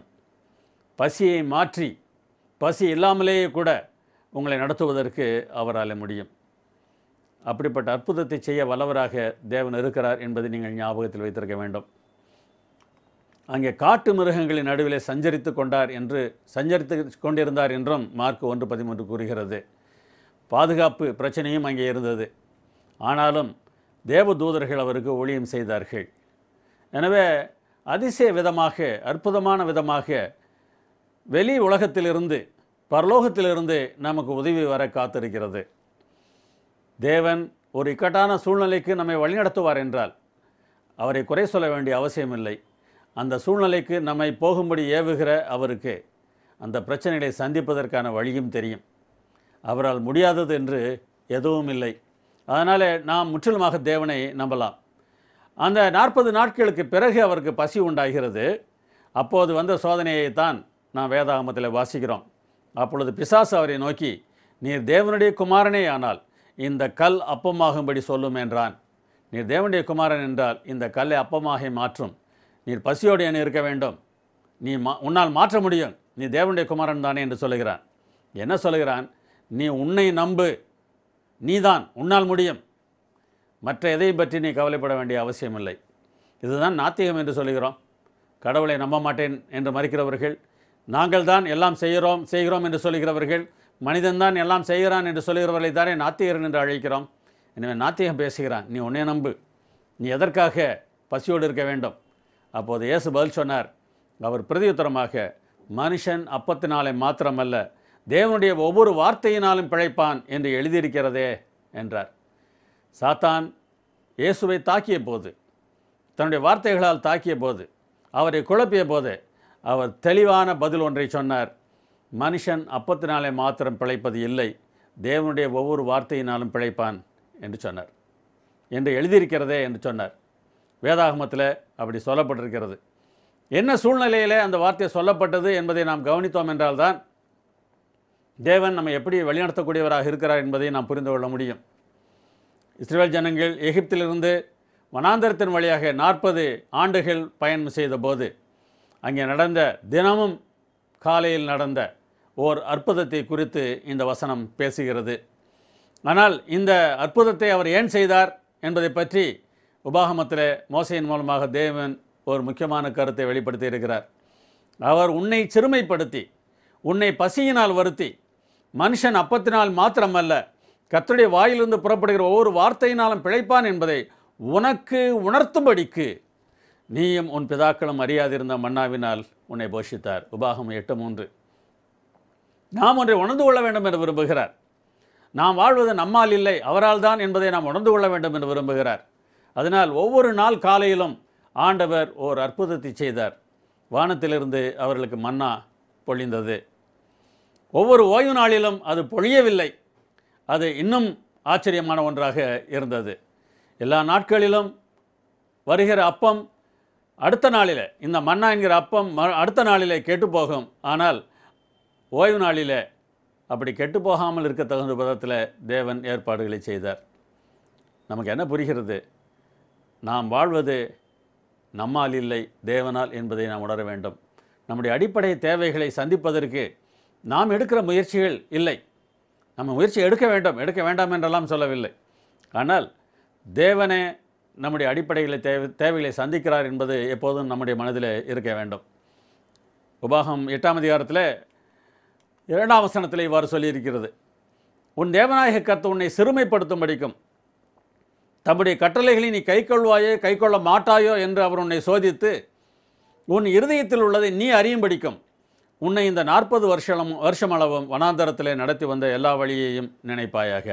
பசியை மாற்றி பசி இல்லாமலேயே கூட உங்களை நடத்துவதற்கு அவரால் முடியும். அப்படிப்பட்ட அற்புதத்தை செய்ய வல்லவராக தேவன் இருக்கிறார் என்பதை நீங்கள் ஞாபகத்தில் வைத்திருக்க வேண்டும். அங்கே காட்டு மிருகங்களின் நடுவிலே சஞ்சரித்து கொண்டார் என்று சஞ்சரித்து கொண்டிருந்தார் என்றும் மார்க் ஒன்று பதிமூன்று கூறுகிறது. பாதுகாப்பு பிரச்சனையும் அங்கே இருந்தது. ஆனாலும் தேவதூதர்கள் அவருக்கு ஊழியம் செய்தார்கள். எனவே அதிசய விதமாக, அற்புதமான விதமாக வெளி உலகத்திலிருந்து, பரலோகத்திலிருந்து நமக்கு உதவி வர காத்திருக்கிறது. தேவன் ஒரு இக்கட்டான சூழ்நிலைக்கு நம்மை வழிநடத்துவார் என்றால் அவரை குறை சொல்ல வேண்டிய அவசியமில்லை. அந்த சூழ்நிலைக்கு நம்மை போகும்படி ஏவுகிற அவருக்கு அந்த பிரச்சனைகளை சந்திப்பதற்கான வழியும் தெரியும். அவரால் முடியாதது என்று எதுவும் இல்லை. அதனால் நாம் முற்றிலுமாக தேவனை நம்பலாம். அந்த நாற்பது நாட்களுக்கு பிறகு அவருக்கு பசி உண்டாகிறது. அப்போது வந்த சோதனையைத்தான் நாம் வேதாகமத்தில் வாசிக்கிறோம். அப்பொழுது பிசாசு அவரை நோக்கி, நீர் தேவனுடைய குமாரனே ஆனால் இந்த கல் அப்பமாகும்படி சொல்லும் என்றான். நீர் தேவனுடைய குமாரன் என்றால் இந்த கல்லை அப்பமாக மாற்றும். நீர் பசியோடு என்ன இருக்க வேண்டும், நீ மா உன்னால் மாற்ற முடியும், நீ தேவனுடைய குமாரன் தானே என்று சொல்லுகிறான். என்ன சொல்லுகிறான்? நீ உன்னை நம்பு, நீதான், உன்னால் முடியும், மற்ற எதையும் பற்றி நீ கவலைப்பட வேண்டிய அவசியமில்லை. இதுதான் நாத்திகம் என்று சொல்லுகிறோம். கடவுளை நம்ப மாட்டேன் என்று மறுக்கிறவர்கள், நாங்கள் தான் எல்லாம் செய்கிறோம் செய்கிறோம் என்று சொல்லுகிறவர்கள், மனிதன்தான் எல்லாம் செய்கிறான் என்று சொல்லுகிறவர்களை தானே நாத்திகரன் என்று அழைக்கிறோம். எனவே நாத்திகம் பேசுகிறான். நீ உன்னை நம்பு, நீ எதற்காக பசியோடு இருக்க வேண்டும்? அப்போது இயேசு பதில் சொன்னார். அவர் பிரதியுத்தரமாக, மனுஷன் அப்பத்தினாலே மாத்திரமல்ல தேவனுடைய ஒவ்வொரு வார்த்தையினாலும் பிழைப்பான் என்று எழுதியிருக்கிறதே என்றார். சாத்தான் இயேசுவை தாக்கிய போது, தன்னுடைய வார்த்தைகளால் தாக்கிய போது, அவரை குழப்பிய போது அவர் தெளிவான பதில் ஒன்றை சொன்னார். மனுஷன் அப்பத்தினாலே மாத்திரம் பிழைப்பது இல்லை, தேவனுடைய ஒவ்வொரு வார்த்தையினாலும் பிழைப்பான் என்று சொன்னார். என்று எழுதியிருக்கிறதே என்று சொன்னார். வேதாகமத்தில் அப்படி சொல்லப்பட்டிருக்கிறது. என்ன சூழ்நிலையில் அந்த வார்த்தை சொல்லப்பட்டது என்பதை நாம் கவனித்தோம் என்றால்தான் தேவன் நம்ம எப்படி வழிநடத்தக்கூடியவராக இருக்கிறார் என்பதை நாம் புரிந்து கொள்ள முடியும். இஸ்ரவேல் ஜனங்கள் எகிப்திலிருந்து வனாந்தரத்தின் வழியாக நாற்பது ஆண்டுகள் பயணம் செய்த போது அங்கே நடந்த, தினமும் காலையில் நடந்த ஓர் அற்புதத்தை குறித்து இந்த வசனம் பேசுகிறது. ஆனால் இந்த அற்புதத்தை அவர் ஏன் செய்தார் என்பதை பற்றி உபாகமத்தில் மோசையின் மூலமாக தேவன் ஒரு முக்கியமான கருத்தை வெளிப்படுத்தி இருக்கிறார். அவர் உன்னை சிறுமைப்படுத்தி, உன்னை பசியினால் வருத்தி, மனுஷன் அப்பத்தினால் மாத்திரமல்ல கர்த்தருடைய வாயிலிருந்து புறப்படுகிற ஒவ்வொரு வார்த்தையினாலும் பிழைப்பான் என்பதை உனக்கு உணர்த்தும்படிக்கு நீயும் உன் பிதாக்களும் அறியாதிருந்த மன்னாவினால் உன்னை போஷித்தார். உபாகமம் எட்டு மூன்று. நாம் ஒன்றை உணர்ந்து கொள்ள வேண்டும் என்று விரும்புகிறார். நாம் வாழ்வது நம்மால் இல்லை, அவரால் தான் என்பதை நாம் உணர்ந்து கொள்ள வேண்டும் என்று விரும்புகிறார். அதனால் ஒவ்வொரு நாள் காலையிலும் ஆண்டவர் ஓர் அற்புதத்தை செய்தார். வானத்திலிருந்து அவர்களுக்கு மன்னா பொழிந்தது. ஒவ்வொரு ஓய்வு நாளிலும் அது பொழியவில்லை. அது இன்னும் ஆச்சரியமான ஒன்றாக இருந்தது. எல்லா நாட்களிலும் வருகிற அப்பம் அடுத்த நாளில், இந்த மன்னா என்கிற அப்பம் அடுத்த நாளிலே கெட்டு போகும். ஆனால் ஓய்வு நாளில் அப்படி கெட்டு போகாமல் இருக்க தகுந்த விதத்தில் தேவன் ஏற்பாடுகளை செய்தார். நமக்கு என்ன புரிகிறது? நாம் வாழ்வது நம்மால் இல்லை, தேவனால் என்பதை நாம் உணர வேண்டும். நம்முடைய அடிப்படை தேவைகளை சந்திப்பதற்கு நாம் எடுக்கிற முயற்சிகள் இல்லை. நம்ம முயற்சி எடுக்க வேண்டும், எடுக்க வேண்டாம் என்றெல்லாம் சொல்லவில்லை. ஆனால் தேவனே நம்முடைய அடிப்படைகளை தேவை தேவைகளை சந்திக்கிறார் என்பது எப்போதும் நம்முடைய மனதில் இருக்க வேண்டும். உபாகம் எட்டாம் அதிகாரத்தில் இரண்டாம் வசனத்தில் இவ்வாறு சொல்லியிருக்கிறது. உன் தேவநாயக கர்த்தர் உன்னை சிறுமைப்படுத்தும்படிக்கும் தம்முடைய கட்டளைகளை நீ கை கொள்வாயோ கை கொள்ள மாட்டாயோ என்று அவர் உன்னை சோதித்து உன் இருதயத்தில் உள்ளதை நீ அறியும்படிக்கும் உன்னை இந்த நாற்பது வருஷம் வருஷமளவும் வனாந்தரத்தில் நடத்தி வந்த எல்லா வழியையும் நினைப்பாயாக.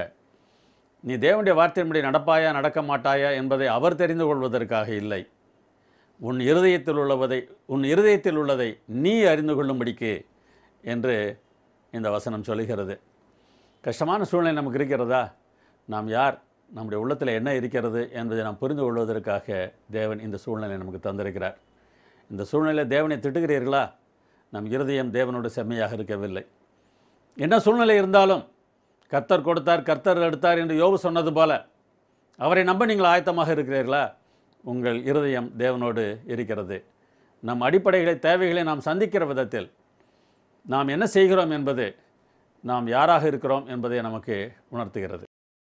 நீ தேவனுடைய வார்த்தையின்படி நடப்பாயா நடக்க மாட்டாயா என்பதை அவர் தெரிந்து கொள்வதற்காக இல்லை, உன் இருதயத்தில் உள்ளவதை உன் இருதயத்தில் உள்ளதை நீ அறிந்து கொள்ளும்படிக்கு என்று இந்த வசனம் சொல்லுகிறது. கஷ்டமான சூழ்நிலை நமக்கு இருக்கிறதா? நாம் யார், நம்முடைய உள்ளத்தில் என்ன இருக்கிறது என்பதை நாம் புரிந்து கொள்வதற்காக தேவன் இந்த சூழ்நிலை நமக்கு தந்திருக்கிறார். இந்த சூழ்நிலை தேவனை திட்டுகிறீர்களா? நம் இருதயம் தேவனோடு செம்மையாக இருக்கவில்லை. என்ன சூழ்நிலை இருந்தாலும் கர்த்தர் கொடுத்தார், கர்த்தர் எடுத்தார் என்று யோபு சொன்னது போல அவரை நம்ப நீங்கள் ஆயத்தமாக இருக்கிறீர்களா? உங்கள் இருதயம் தேவனோடு இருக்கிறது. நம் அடிப்படைகளை, தேவைகளை நாம் சந்திக்கிற விதத்தில் நாம் என்ன செய்கிறோம் என்பது நாம் யாராக இருக்கிறோம் என்பதை நமக்கு உணர்த்துகிறது.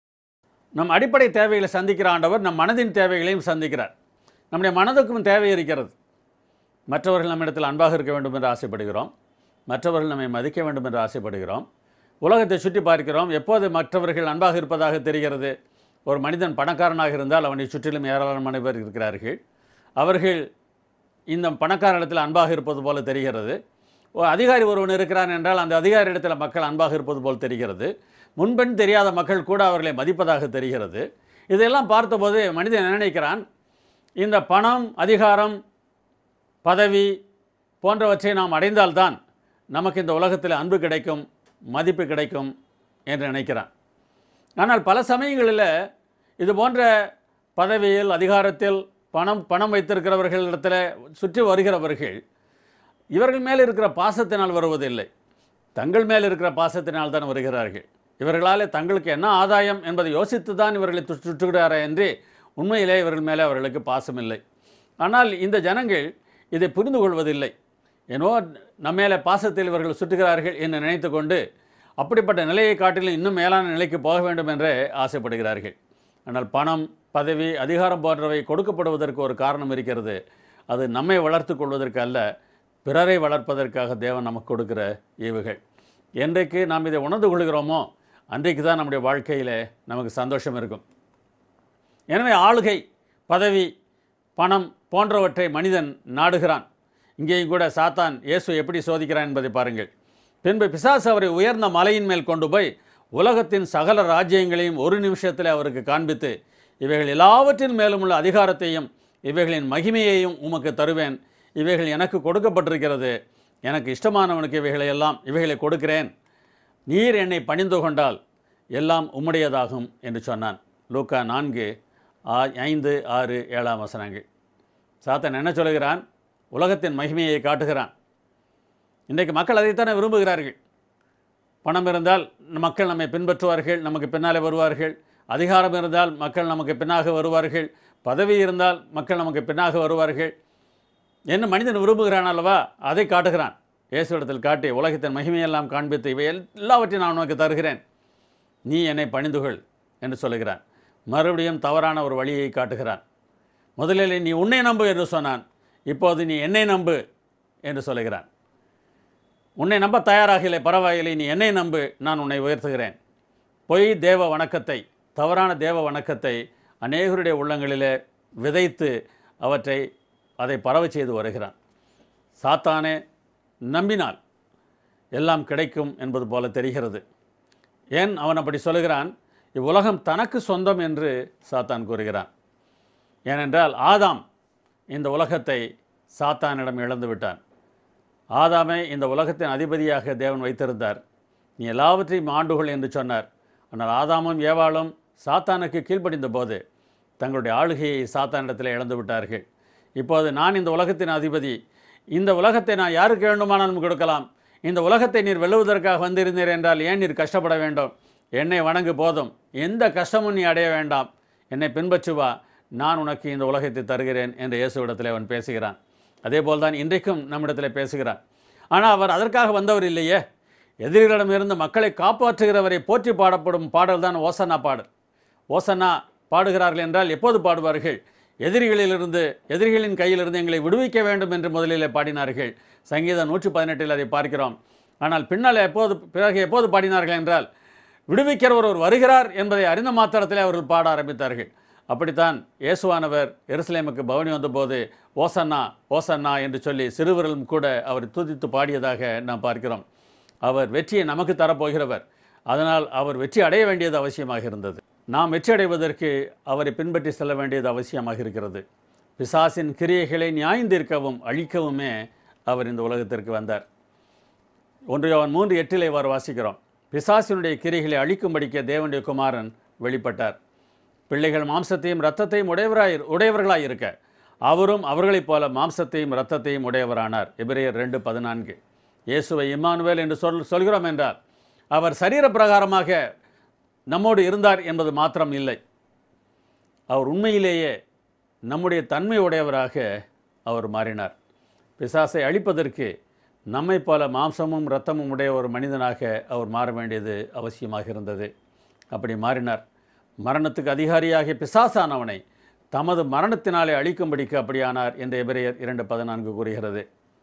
நம் அடிப்படை தேவைகளை சந்திக்கிற ஆண்டவர் நம் மனதின் தேவைகளையும் சந்திக்கிறார். நம்முடைய மனதுக்கும் தேவை இருக்கிறது. மற்றவர்கள் நம்மிடத்தில் அன்பாக இருக்க வேண்டும் என்று ஆசைப்படுகிறோம். மற்றவர்கள் நம்மை மதிக்க வேண்டும் என்று ஆசைப்படுகிறோம். உலகத்தை சுற்றி பார்க்கிறோம். எப்போது மற்றவர்கள் அன்பாக இருப்பதாக தெரிகிறது? ஒரு மனிதன் பணக்காரனாக இருந்தால் அவனை சுற்றிலும் ஏராளமான பேர் இருக்கிறார்கள். அவர்கள் இந்த பணக்காரனிடத்தில் அன்பாக இருப்பது போல தெரிகிறது. ஒரு அதிகாரி ஒருவன் இருக்கிறான் என்றால் அந்த அதிகாரி இடத்துல மக்கள் அன்பாக இருப்பது போல் தெரிகிறது. முன்பெண் தெரியாத மக்கள் கூட அவர்களை மதிப்பதாக தெரிகிறது. இதையெல்லாம் பார்த்தபோது மனிதன் நினைக்கிறான், இந்த பணம், அதிகாரம், பதவி போன்றவற்றை நாம் அடைந்தால்தான் நமக்கு இந்த உலகத்தில் அன்பு கிடைக்கும், மதிப்பு கிடைக்கும் என்று நினைக்கிறான். ஆனால் பல சமயங்களில் இது போன்ற பதவியில், அதிகாரத்தில் பணம் பணம் வைத்திருக்கிறவர்களிடத்தில் சுற்றி வருகிறவர்கள் இவர்கள் மேல் இருக்கிற பாசத்தினால் வருவதில்லை, தங்கள் மேல் இருக்கிற பாசத்தினால் தான் வருகிறார்கள். இவர்களால் தங்களுக்கு என்ன ஆதாயம் என்பதை யோசித்து தான் இவர்களை சுற்றுகிறாரே என்று உண்மையிலே இவர்கள் மேலே அவர்களுக்கு பாசமில்லை. ஆனால் இந்த ஜனங்கள் இதை புரிந்து கொள்வதில்லை. ஏனோ நம்மேலே பாசத்தில் இவர்கள் சுற்றுகிறார்கள் என்று நினைத்து கொண்டு அப்படிப்பட்ட நிலையை காட்டிலும் இன்னும் மேலான நிலைக்கு போக வேண்டும் என்றே ஆசைப்படுகிறார்கள். ஆனால் பணம், பதவி, அதிகாரம் போன்றவை கொடுக்கப்படுவதற்கு ஒரு காரணம் இருக்கிறது. அது நம்மை வளர்த்து கொள்வதற்கு அல்ல, பிறரை வளர்ப்பதற்காக தேவன் நமக்கு கொடுக்கிற ஈவுகள். என்றைக்கு நாம் இதை உணர்ந்து கொள்கிறோமோ அன்றைக்கு தான் நம்முடைய வாழ்க்கையில் நமக்கு சந்தோஷம் இருக்கும். எனவே ஆளுகை, பதவி, பணம் போன்றவற்றை மனிதன் நாடுகிறான். இங்கேயும் கூட சாத்தான் இயேசு எப்படி சோதிக்கிறான் என்பதை பாருங்கள். பின்பு பிசாசு அவரை உயர்ந்த மலையின் மேல் கொண்டு போய் உலகத்தின் சகல ராஜ்யங்களையும் ஒரு நிமிஷத்தில் அவருக்கு காண்பித்து, இவைகள் எல்லாவற்றின் மேலும் உள்ள அதிகாரத்தையும் இவைகளின் மகிமையையும் உமக்கு தருவேன், இவைகள் எனக்கு கொடுக்கப்பட்டிருக்கிறது, எனக்கு இஷ்டமானவனுக்கு இவைகளை எல்லாம் இவைகளை கொடுக்கிறேன், நீர் என்னை பணிந்து கொண்டால் எல்லாம் உம்முடையதாகும் என்று சொன்னான். லூக்கா நான்கு ஐந்து ஆறு ஏழாம் வசனங்கள். சாத்தான் என்ன சொல்கிறான்? உலகத்தின் மகிமையை காட்டுகிறான். இன்றைக்கு மக்கள் அதைத்தானே விரும்புகிறார்கள். பணம் இருந்தால் மக்கள் நம்மை பின்பற்றுவார்கள், நமக்கு பின்னாலே வருவார்கள். அதிகாரம் இருந்தால் மக்கள் நமக்கு பின்னாக வருவார்கள். பதவி இருந்தால் மக்கள் நமக்கு பின்னாக வருவார்கள். என்ன மனிதன் விரும்புகிறான் அல்லவா, அதை காட்டுகிறான். இயேசுவிடத்தில் காட்டி உலகத்தின் மகிமையெல்லாம் காண்பித்து இவை எல்லாவற்றையும் நான் உனக்கு தருகிறேன், நீ என்னை பணிந்துகொள் என்று சொல்லுகிறான். மறுபடியும் தவறான ஒரு வழியை காட்டுகிறான். முதலில் நீ உன்னை நம்பு என்று சொன்னான், இப்போது நீ என்னை நம்பு என்று சொல்லுகிறான். உன்னை நம்ப தயாராக இல்லை, பரவாயில்லை, நீ என்னை நம்பு, நான் உன்னை உயர்த்துகிறேன். பொய் தேவ வணக்கத்தை, தவறான தேவ வணக்கத்தை அநேகருடைய உள்ளங்களிலே விதைத்து அவற்றை அதை பரவ செய்து வருகிறான். சாத்தானே நம்பினால் எல்லாம் கிடைக்கும் என்பது போல தெரிகிறது. ஏன் அவன் அப்படி சொல்லுகிறான்? இவ்வுலகம் தனக்கு சொந்தம் என்று சாத்தான் கூறுகிறான். ஏனென்றால் ஆதாம் இந்த உலகத்தை சாத்தானிடம் இழந்து விட்டான். ஆதாமை இந்த உலகத்தின் அதிபதியாக தேவன் வைத்திருந்தார். நீ எல்லாவற்றையும் ஆண்டுகொள் என்று சொன்னார். ஆனால் ஆதாமும் ஏவாளும் சாத்தானுக்கு கீழ்ப்படிந்த போது தங்களுடைய ஆளுகையை சாத்தானிடத்தில் இழந்து விட்டார்கள். இப்போது நான் இந்த உலகத்தின் அதிபதி, இந்த உலகத்தை நான் யாருக்கு வேண்டுமானாலும் கொடுக்கலாம், இந்த உலகத்தை நீர் வெல்லுவதற்காக வந்திருந்தீர் என்றால் ஏன் நீர் கஷ்டப்பட வேண்டும்? என்னை வணங்கு போதும், எந்த கஷ்டமும் நீ அடைய வேண்டாம், என்னை பின்பற்று வா, நான் உனக்கு இந்த உலகத்தை தருகிறேன் என்று இயேசுவிடத்தில் அவன் பேசுகிறான். அதே போல்தான் இன்றைக்கும் நம்மிடத்தில் பேசுகிறான். ஆனால் அவர் அதற்காக வந்தவர் இல்லையே. எதிரிகளிடமிருந்து மக்களை காப்பாற்றுகிறவரை போற்றி பாடப்படும் பாடல் தான் ஓசன்னா பாடல். ஓசன்னா பாடுகிறார்கள் என்றால் எப்போது பாடுவார்கள்? எதிரிகளிலிருந்து, எதிரிகளின் கையிலிருந்து எங்களை விடுவிக்க வேண்டும் என்று முதலிலே பாடினார்கள். சங்கீதம் நூற்றி பதினெட்டில் அதை பார்க்கிறோம். ஆனால் பின்னால் எப்போது பிறகு எப்போது பாடினார்கள் என்றால் விடுவிக்கிறவர் ஒரு வருகிறார் என்பதை அறிந்த மாத்திரத்திலே அவர்கள் பாட ஆரம்பித்தார்கள். அப்படித்தான் இயேசுவானவர் எருசலேமுக்கு பவனி வந்தபோது ஓசன்னா ஓசன்னா என்று சொல்லி சிறுவர்களும் கூட அவர் துதித்து பாடியதாக நாம் பார்க்கிறோம். அவர் வெற்றியை நமக்கு தரப்போகிறவர். அதனால் அவர் வெற்றி அடைய வேண்டியது அவசியமாக இருந்தது. நாம் வெற்றி அடைவதற்கு அவரை பின்பற்றி செல்ல வேண்டியது அவசியமாக இருக்கிறது. பிசாசின் கிரியைகளை நியாயந்தீர்க்கவும் அழிக்கவுமே அவர் இந்த உலகத்திற்கு வந்தார். ஒன்று யோவான் மூன்று எட்டிலே இவ்வாறு வாசிக்கிறோம். பிசாசினுடைய கிரியைகளை அழிக்கும்படிக்க தேவனுடைய குமாரன் வெளிப்பட்டார். பிள்ளைகள் மாம்சத்தையும் இரத்தத்தையும் உடையவராய் உடையவர்களாய் இருக்க அவரும் அவர்களைப் போல மாம்சத்தையும் இரத்தத்தையும் உடையவரானார். எபிரேயர் ரெண்டு பதினான்கு. இயேசுவை இம்மானுவேல் என்று சொல் சொல்கிறோம் என்றால் அவர் சரீர பிரகாரமாக நம்மோடு இருந்தார் என்பது மாத்திரம் இல்லை, அவர் உண்மையிலேயே நம்முடைய தன்மை உடையவராக அவர் மாறினார். பிசாசை அழிப்பதற்கு நம்மை போல மாம்சமும் இரத்தமும் உடைய ஒரு மனிதனாக அவர் மாற வேண்டியது அவசியமாக இருந்தது. அப்படி மாறினார். மரணத்துக்கு அதிகாரியாகிய பிசாசானவனை தமது மரணத்தினாலே அழிக்கும்படிக்கு அப்படியானார் என்று எபிரேயர் இரண்டு பதினான்கு கூறுகிறது.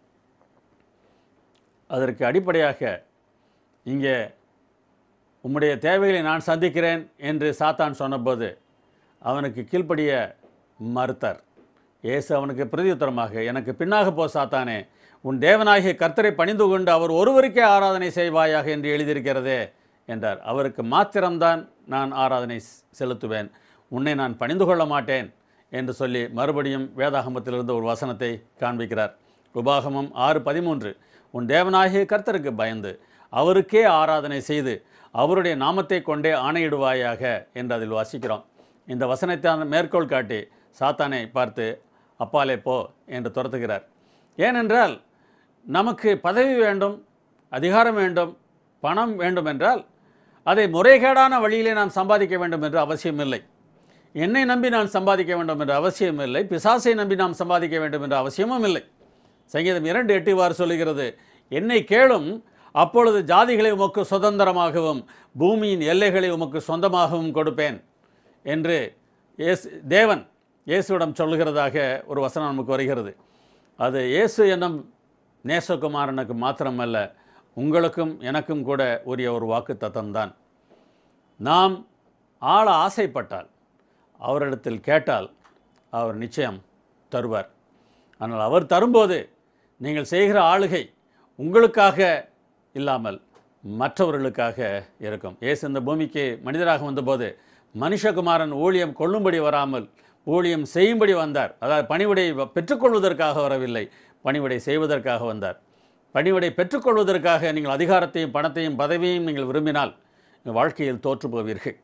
அதற்கு அடிப்படையாக இங்கே உம்முடைய தேவைகளை நான் சந்திக்கிறேன் என்று சாத்தான் சொன்னபோது அவனுக்கு கீழ்ப்படிய மறுத்தார். இயேசு அவனுக்கு பிரதியுத்தரமாக, எனக்கு பின்னாக போ சாத்தானே, உன் தேவனாகிய கர்த்தரை பணிந்து கொண்டு அவர் ஒருவருக்கே ஆராதனை செய்வாயாக என்று எழுதியிருக்கிறதே என்றார். அவருக்கு மாத்திரம்தான் நான் ஆராதனை செலுத்துவேன், உன்னை நான் பணிந்து கொள்ள மாட்டேன் என்று சொல்லி மறுபடியும் வேதாகமத்திலிருந்து ஒரு வசனத்தை காண்பிக்கிறார். உபாகமம் ஆறு பதிமூன்று, உன் தேவனாகிய கர்த்தருக்கு பயந்து அவருக்கே ஆராதனை செய்து அவருடைய நாமத்தை கொண்டே ஆணையிடுவாயாக என்று அதில் வாசிக்கிறோம். இந்த வசனத்தை மேற்கோள் காட்டி சாத்தானை பார்த்து அப்பாலே போ என்று துரத்துகிறார். ஏனென்றால் நமக்கு பதவி வேண்டும், அதிகாரம் வேண்டும், பணம் வேண்டும் என்றால் அதை முறைகேடான வழியிலே நாம் சம்பாதிக்க வேண்டும் என்று அவசியமில்லை. என்னை நம்பி நான் சம்பாதிக்க வேண்டும் என்ற அவசியம் இல்லை. பிசாசை நம்பி நாம் சம்பாதிக்க வேண்டும் என்ற அவசியமும் இல்லை. சங்கீதம் இரண்டு எட்டு வாறு சொல்லுகிறது, என்னை கேளும், அப்பொழுது ஜாதிகளை உமக்கு சுதந்திரமாகவும் பூமியின் எல்லைகளை உமக்கு சொந்தமாகவும் கொடுப்பேன் என்று இயேசு தேவன் இயேசுவிடம் சொல்லுகிறதாக ஒரு வசனம் நமக்கு வருகிறது. அது இயேசு என்னும் நேசகுமாரனுக்கு மாத்திரமல்ல, உங்களுக்கும் எனக்கும் கூட உரிய ஒரு வாக்கு தத்தம்தான். நாம் ஆள ஆசைப்பட்டால், அவரிடத்தில் கேட்டால் அவர் நிச்சயம் தருவார். ஆனால் அவர் தரும்போது நீங்கள் செய்கிற ஆளுகை உங்களுக்காக இல்லாமல் மற்றவர்களுக்காக இருக்கும். இயேசு இந்த பூமிக்கு மனிதராக வந்தபோது மனுஷகுமாரன் ஊழியம் கொள்ளும்படி வராமல் ஊழியம் செய்யும்படி வந்தார். அதாவது பணிவிடை பெற்றுக்கொள்வதற்காக வரவில்லை, பணிவிடை செய்வதற்காக வந்தார். பணிவிடை பெற்றுக்கொள்வதற்காக நீங்கள் அதிகாரத்தையும் பணத்தையும் பதவியையும் நீங்கள் விரும்பினால் வாழ்க்கையில் தோற்று போவீர்கள்.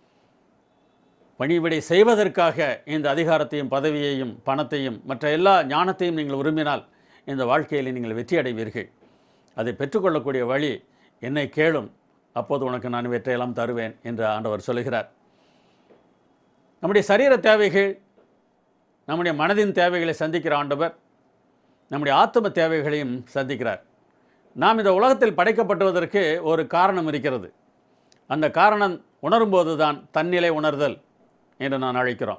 பணிவிடை செய்வதற்காக இந்த அதிகாரத்தையும் பதவியையும் பணத்தையும் மற்ற எல்லா ஞானத்தையும் நீங்கள் விரும்பினால் இந்த வாழ்க்கையில் நீங்கள் வெற்றி அடைவீர்கள். அதை பெற்றுக்கொள்ளக்கூடிய வழி என்னை கேளும், அப்போது உனக்கு நான் வெற்றியெல்லாம் தருவேன் என்று ஆண்டவர் சொல்கிறார். நம்முடைய சரீர தேவைகள், நம்முடைய மனதின் தேவைகளை சந்திக்கிற ஆண்டவர் நம்முடைய ஆத்ம தேவைகளையும் சந்திக்கிறார். நாம் இந்த உலகத்தில் படைக்கப்பட்டுவதற்கு ஒரு காரணம் இருக்கிறது. அந்த காரணம் உணரும்போது தான் தன்னிலை உணர்தல் என்று நான் அழைக்கிறோம்.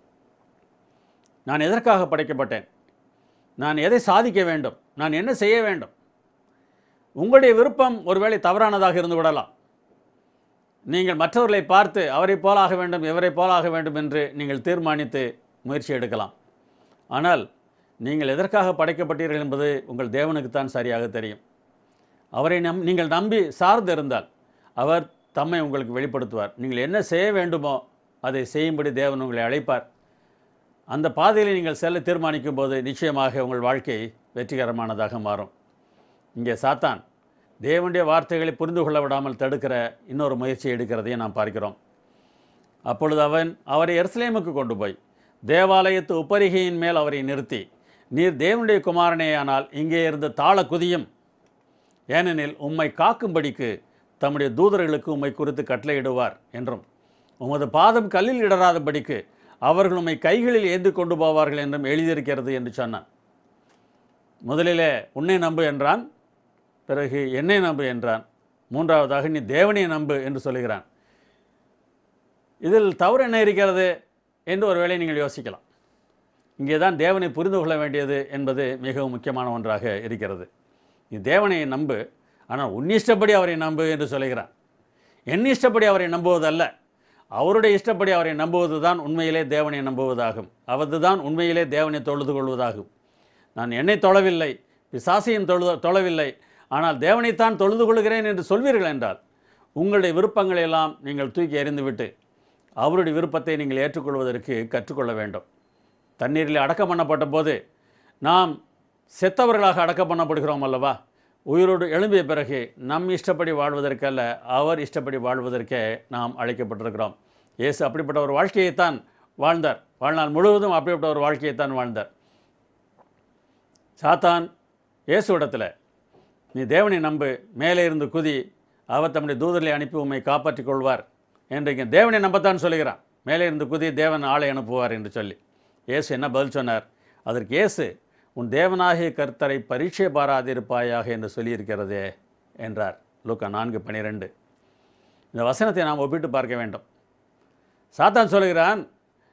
நான் எதற்காக படைக்கப்பட்டேன், நான் எதை சாதிக்க வேண்டும், நான் என்ன செய்ய வேண்டும். உங்களுடைய விருப்பம் ஒருவேளை தவறானதாக இருந்து விடலாம். நீங்கள் மற்றவர்களை பார்த்து அவரை போலாக வேண்டும், இவரை போலாக வேண்டும் என்று நீங்கள் தீர்மானித்து முயற்சி எடுக்கலாம். ஆனால் நீங்கள் எதற்காக படைக்கப்பட்டீர்கள் என்பது உங்கள் தேவனுக்குத்தான் சரியாக தெரியும். அவரை நம் நீங்கள் நம்பி சார்ந்து இருந்தால் அவர் தம்மை உங்களுக்கு வெளிப்படுத்துவார். நீங்கள் என்ன செய்ய வேண்டுமோ அதை செய்யும்படி தேவன் உங்களை அழைப்பார். அந்த பாதையில் நீங்கள் செல்ல தீர்மானிக்கும் போது நிச்சயமாக உங்கள் வாழ்க்கை வெற்றிகரமானதாக மாறும். இங்கே சாத்தான் தேவனுடைய வார்த்தைகளை புரிந்து கொள்ள விடாமல் தடுக்கிற இன்னொரு முயற்சியை எடுக்கிறதையும் நாம் பார்க்கிறோம். அப்பொழுது அவன் அவரை எருசலேமுக்கு கொண்டு போய் தேவாலயத்து உப்பரிகையின் மேல் அவரை நிறுத்தி, நீர் தேவனுடைய குமாரனேயானால் இங்கே இருந்து தாழ குதியும், ஏனெனில் உம்மை காக்கும்படிக்கு தம்முடைய தூதர்களுக்கு உம்மை குறித்து கட்டளையிடுவார் என்றும், உமது பாதம் கல்லில் இடராதபடிக்கு அவர்கள் உம்மை கைகளில் ஏந்தி கொண்டு போவார்கள் என்றும் எழுதியிருக்கிறது என்று சொன்னான். முதலிலே உன்னை நம்பு என்றான், பிறகு என்னை நம்பு என்றான், மூன்றாவதாக நீ தேவனை நம்பு என்று சொல்லுகிறான். இதில் தவறு என்ன இருக்கிறது என்று ஒருவேளை நீங்கள் யோசிக்கலாம். இங்கே தான் தேவனை புரிந்து கொள்ள வேண்டியது என்பது மிகவும் முக்கியமான ஒன்றாக இருக்கிறது. நீ தேவனை நம்பு, ஆனால் உன் இஷ்டப்படி அவரை நம்பு என்று சொல்லுகிறான். என் இஷ்டப்படி அவரை நம்புவதல்ல, அவருடைய இஷ்டப்படி அவரை நம்புவது தான் உண்மையிலே தேவனை நம்புவதாகும். அவரது தான் உண்மையிலே தேவனை தொழுது கொள்வதாகும். நான் என்னை தொழவில்லை, பிசாசையும் தொழு தொழவில்லை, ஆனால் தேவனைத்தான் தொழுது கொள்கிறேன் என்று சொல்வீர்கள் என்றால் உங்களுடைய விருப்பங்களை எல்லாம் நீங்கள் தூக்கி எறிந்துவிட்டு அவருடைய விருப்பத்தை நீங்கள் ஏற்றுக்கொள்வதற்கு கற்றுக்கொள்ள வேண்டும். தண்ணீரில் அடக்கம் பண்ணப்பட்ட போது நாம் செத்தவர்களாக அடக்கம் பண்ணப்படுகிறோம் அல்லவா? உயிரோடு எழும்பிய பிறகு நம் இஷ்டப்படி வாழ்வதற்கல்ல, அவர் இஷ்டப்படி வாழ்வதற்கே நாம் அழைக்கப்பட்டிருக்கிறோம். இயேசு அப்படிப்பட்ட ஒரு வாழ்க்கையைத்தான் வாழ்ந்தார். வாழ்நாள் முழுவதும் அப்படிப்பட்ட ஒரு வாழ்க்கையைத்தான் வாழ்ந்தார். சாத்தான் இயேசுவிடத்தில் நீ தேவனை நம்பு, மேலே இருந்து குதி, அவர் தம்முடைய தூதர்களை அனுப்பி உம்மை காப்பாற்றிக் கொள்வார் என்று இங்கே தேவனை நம்பத்தான் சொல்லுகிறான். மேலே இருந்து குதி, தேவன் ஆளை அனுப்புவார் என்று சொல்லி இயேசு என்ன பதில் சொன்னார்? அதற்கு இயேசு, உன் தேவனாகிய கர்த்தரை பரீட்சை பாராதிருப்பாயாக என்று சொல்லியிருக்கிறதே என்றார். லூக்கா நான்கு பன்னிரெண்டு. இந்த வசனத்தை நாம் ஒப்பிட்டு பார்க்க வேண்டும். சாத்தான் சொல்கிறான்,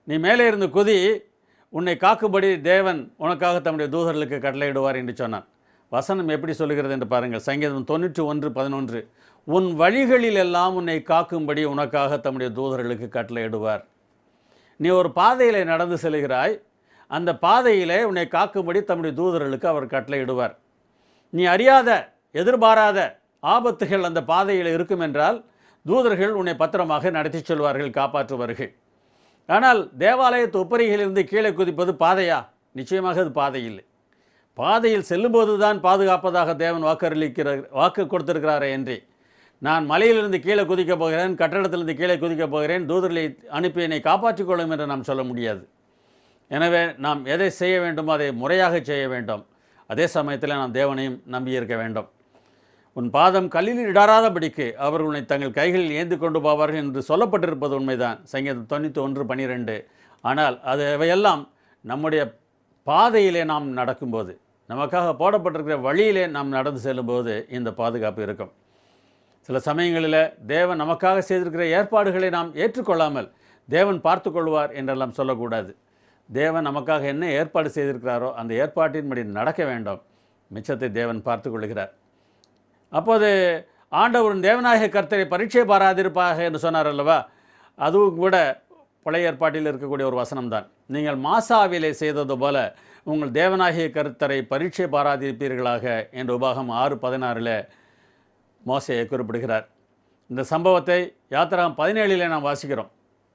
நீ மேலே இருந்து குதி, உன்னை காக்கும்படி தேவன் உனக்காக தம்முடைய தூதர்களுக்கு கட்டளையிடுவார் என்று சொன்னான். வசனம் எப்படி சொல்லுகிறது என்று பாருங்கள். சங்கீதம் தொண்ணூற்றி ஒன்று பதினொன்று, உன் வழிகளில் எல்லாம் உன்னை காக்கும்படி உனக்காக தம்முடைய தூதர்களுக்கு கட்டளையிடுவார். நீ ஒரு பாதையில் நடந்து செல்கிறாய், அந்த பாதையிலே உன்னை காக்கும்படி தம்முடைய தூதர்களுக்கு அவர் கட்டளையிடுவார். நீ அறியாத எதிர்பாராத ஆபத்துகள் அந்த பாதையில் இருக்கும் என்றால் தூதர்கள் உன்னை பத்திரமாக நடத்தி செல்வார்கள், காப்பாற்றுவார்கள். ஆனால் தேவாலயத்து உப்பரிகளிலிருந்து கீழே குதிப்பது பாதையா? நிச்சயமாக அது பாதை இல்லை. பாதையில் செல்லும்போது தான் பாதுகாப்பதாக தேவன் வாக்களிக்கிறார், வாக்கு கொடுத்திருக்கிறாரே என்று நான் மலையிலிருந்து கீழே குதிக்கப் போகிறேன், கட்டடத்திலிருந்து கீழே குதிக்கப் போகிறேன், தூதர்களை அனுப்பி என்னை காப்பாற்றிக் கொள்ளும் என்று நாம் சொல்ல முடியாது. எனவே நாம் எதை செய்ய வேண்டுமோ அதை முறையாக செய்ய வேண்டும். அதே சமயத்தில் நாம் தேவனையும் நம்பியிருக்க வேண்டும். உன் பாதம் கல்லில் இடராதபடிக்கு அவர் உன்னை தங்கள் கைகளில் ஏந்தி கொண்டு போவார்கள் என்று சொல்லப்பட்டிருப்பது உண்மைதான், சங்கீதம் தொண்ணூற்றி ஒன்று பன்னிரெண்டு. ஆனால் அது அவையெல்லாம் நம்முடைய பாதையிலே நாம் நடக்கும்போது, நமக்காக போடப்பட்டிருக்கிற வழியிலே நாம் நடந்து செல்லும்போது இந்த பாதுகாப்பு இருக்கும். சில சமயங்களில் தேவன் நமக்காக செய்திருக்கிற ஏற்பாடுகளை நாம் ஏற்றுக்கொள்ளாமல் தேவன் பார்த்து கொள்வார் என்றெல்லாம் சொல்லக்கூடாது. தேவன் நமக்காக என்ன ஏற்பாடு செய்திருக்கிறாரோ அந்த ஏற்பாட்டின்படி நடக்க வேண்டும். மிச்சத்தை தேவன் பார்த்து கொள்கிறார். அப்போது ஆண்டவரின் தேவநாயக கர்த்தரை பரீட்சை பாராதிருப்பாக என்று சொன்னார் அல்லவா? அதுவும் கூட பழைய ஏற்பாட்டில் இருக்கக்கூடிய ஒரு வசனம்தான். நீங்கள் மாசாவிலே செய்தது போல உங்கள் தேவநாயக கர்த்தரை பரீட்சை பாராதிருப்பீர்களாக என்று உபாகம் ஆறு பதினாறில் மோசேயை குறிப்பிடுகிறார். இந்த சம்பவத்தை யாத்திராகம் பதினேழிலே நாம் வாசிக்கிறோம்.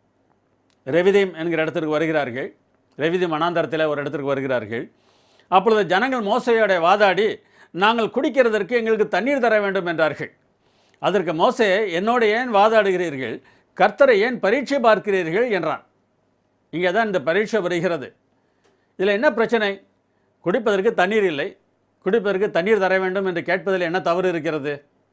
ரெவிதீம் என்கிற இடத்திற்கு வருகிறார்கள். ரெவிதீம் வனாந்தரத்தில் ஒரு இடத்திற்கு வருகிறார்கள். அப்பொழுது ஜனங்கள் மோசேயோட வாதாடி, நாங்கள் குடிக்கிறதற்கு எங்களுக்கு தண்ணீர் தர வேண்டும் என்றார்கள். அதற்கு மோசே, என்னோடு ஏன் வாதாடுகிறீர்கள், கர்த்தரை ஏன் பரீட்சை பார்க்கிறீர்கள் என்றான். இங்கே தான் இந்த பரீட்சை வருகிறது. இதில் என்ன பிரச்சனை? குடிப்பதற்கு தண்ணீர் இல்லை, குடிப்பதற்கு தண்ணீர் தர வேண்டும் என்று கேட்பதில் என்ன தவறு இருக்கிறது?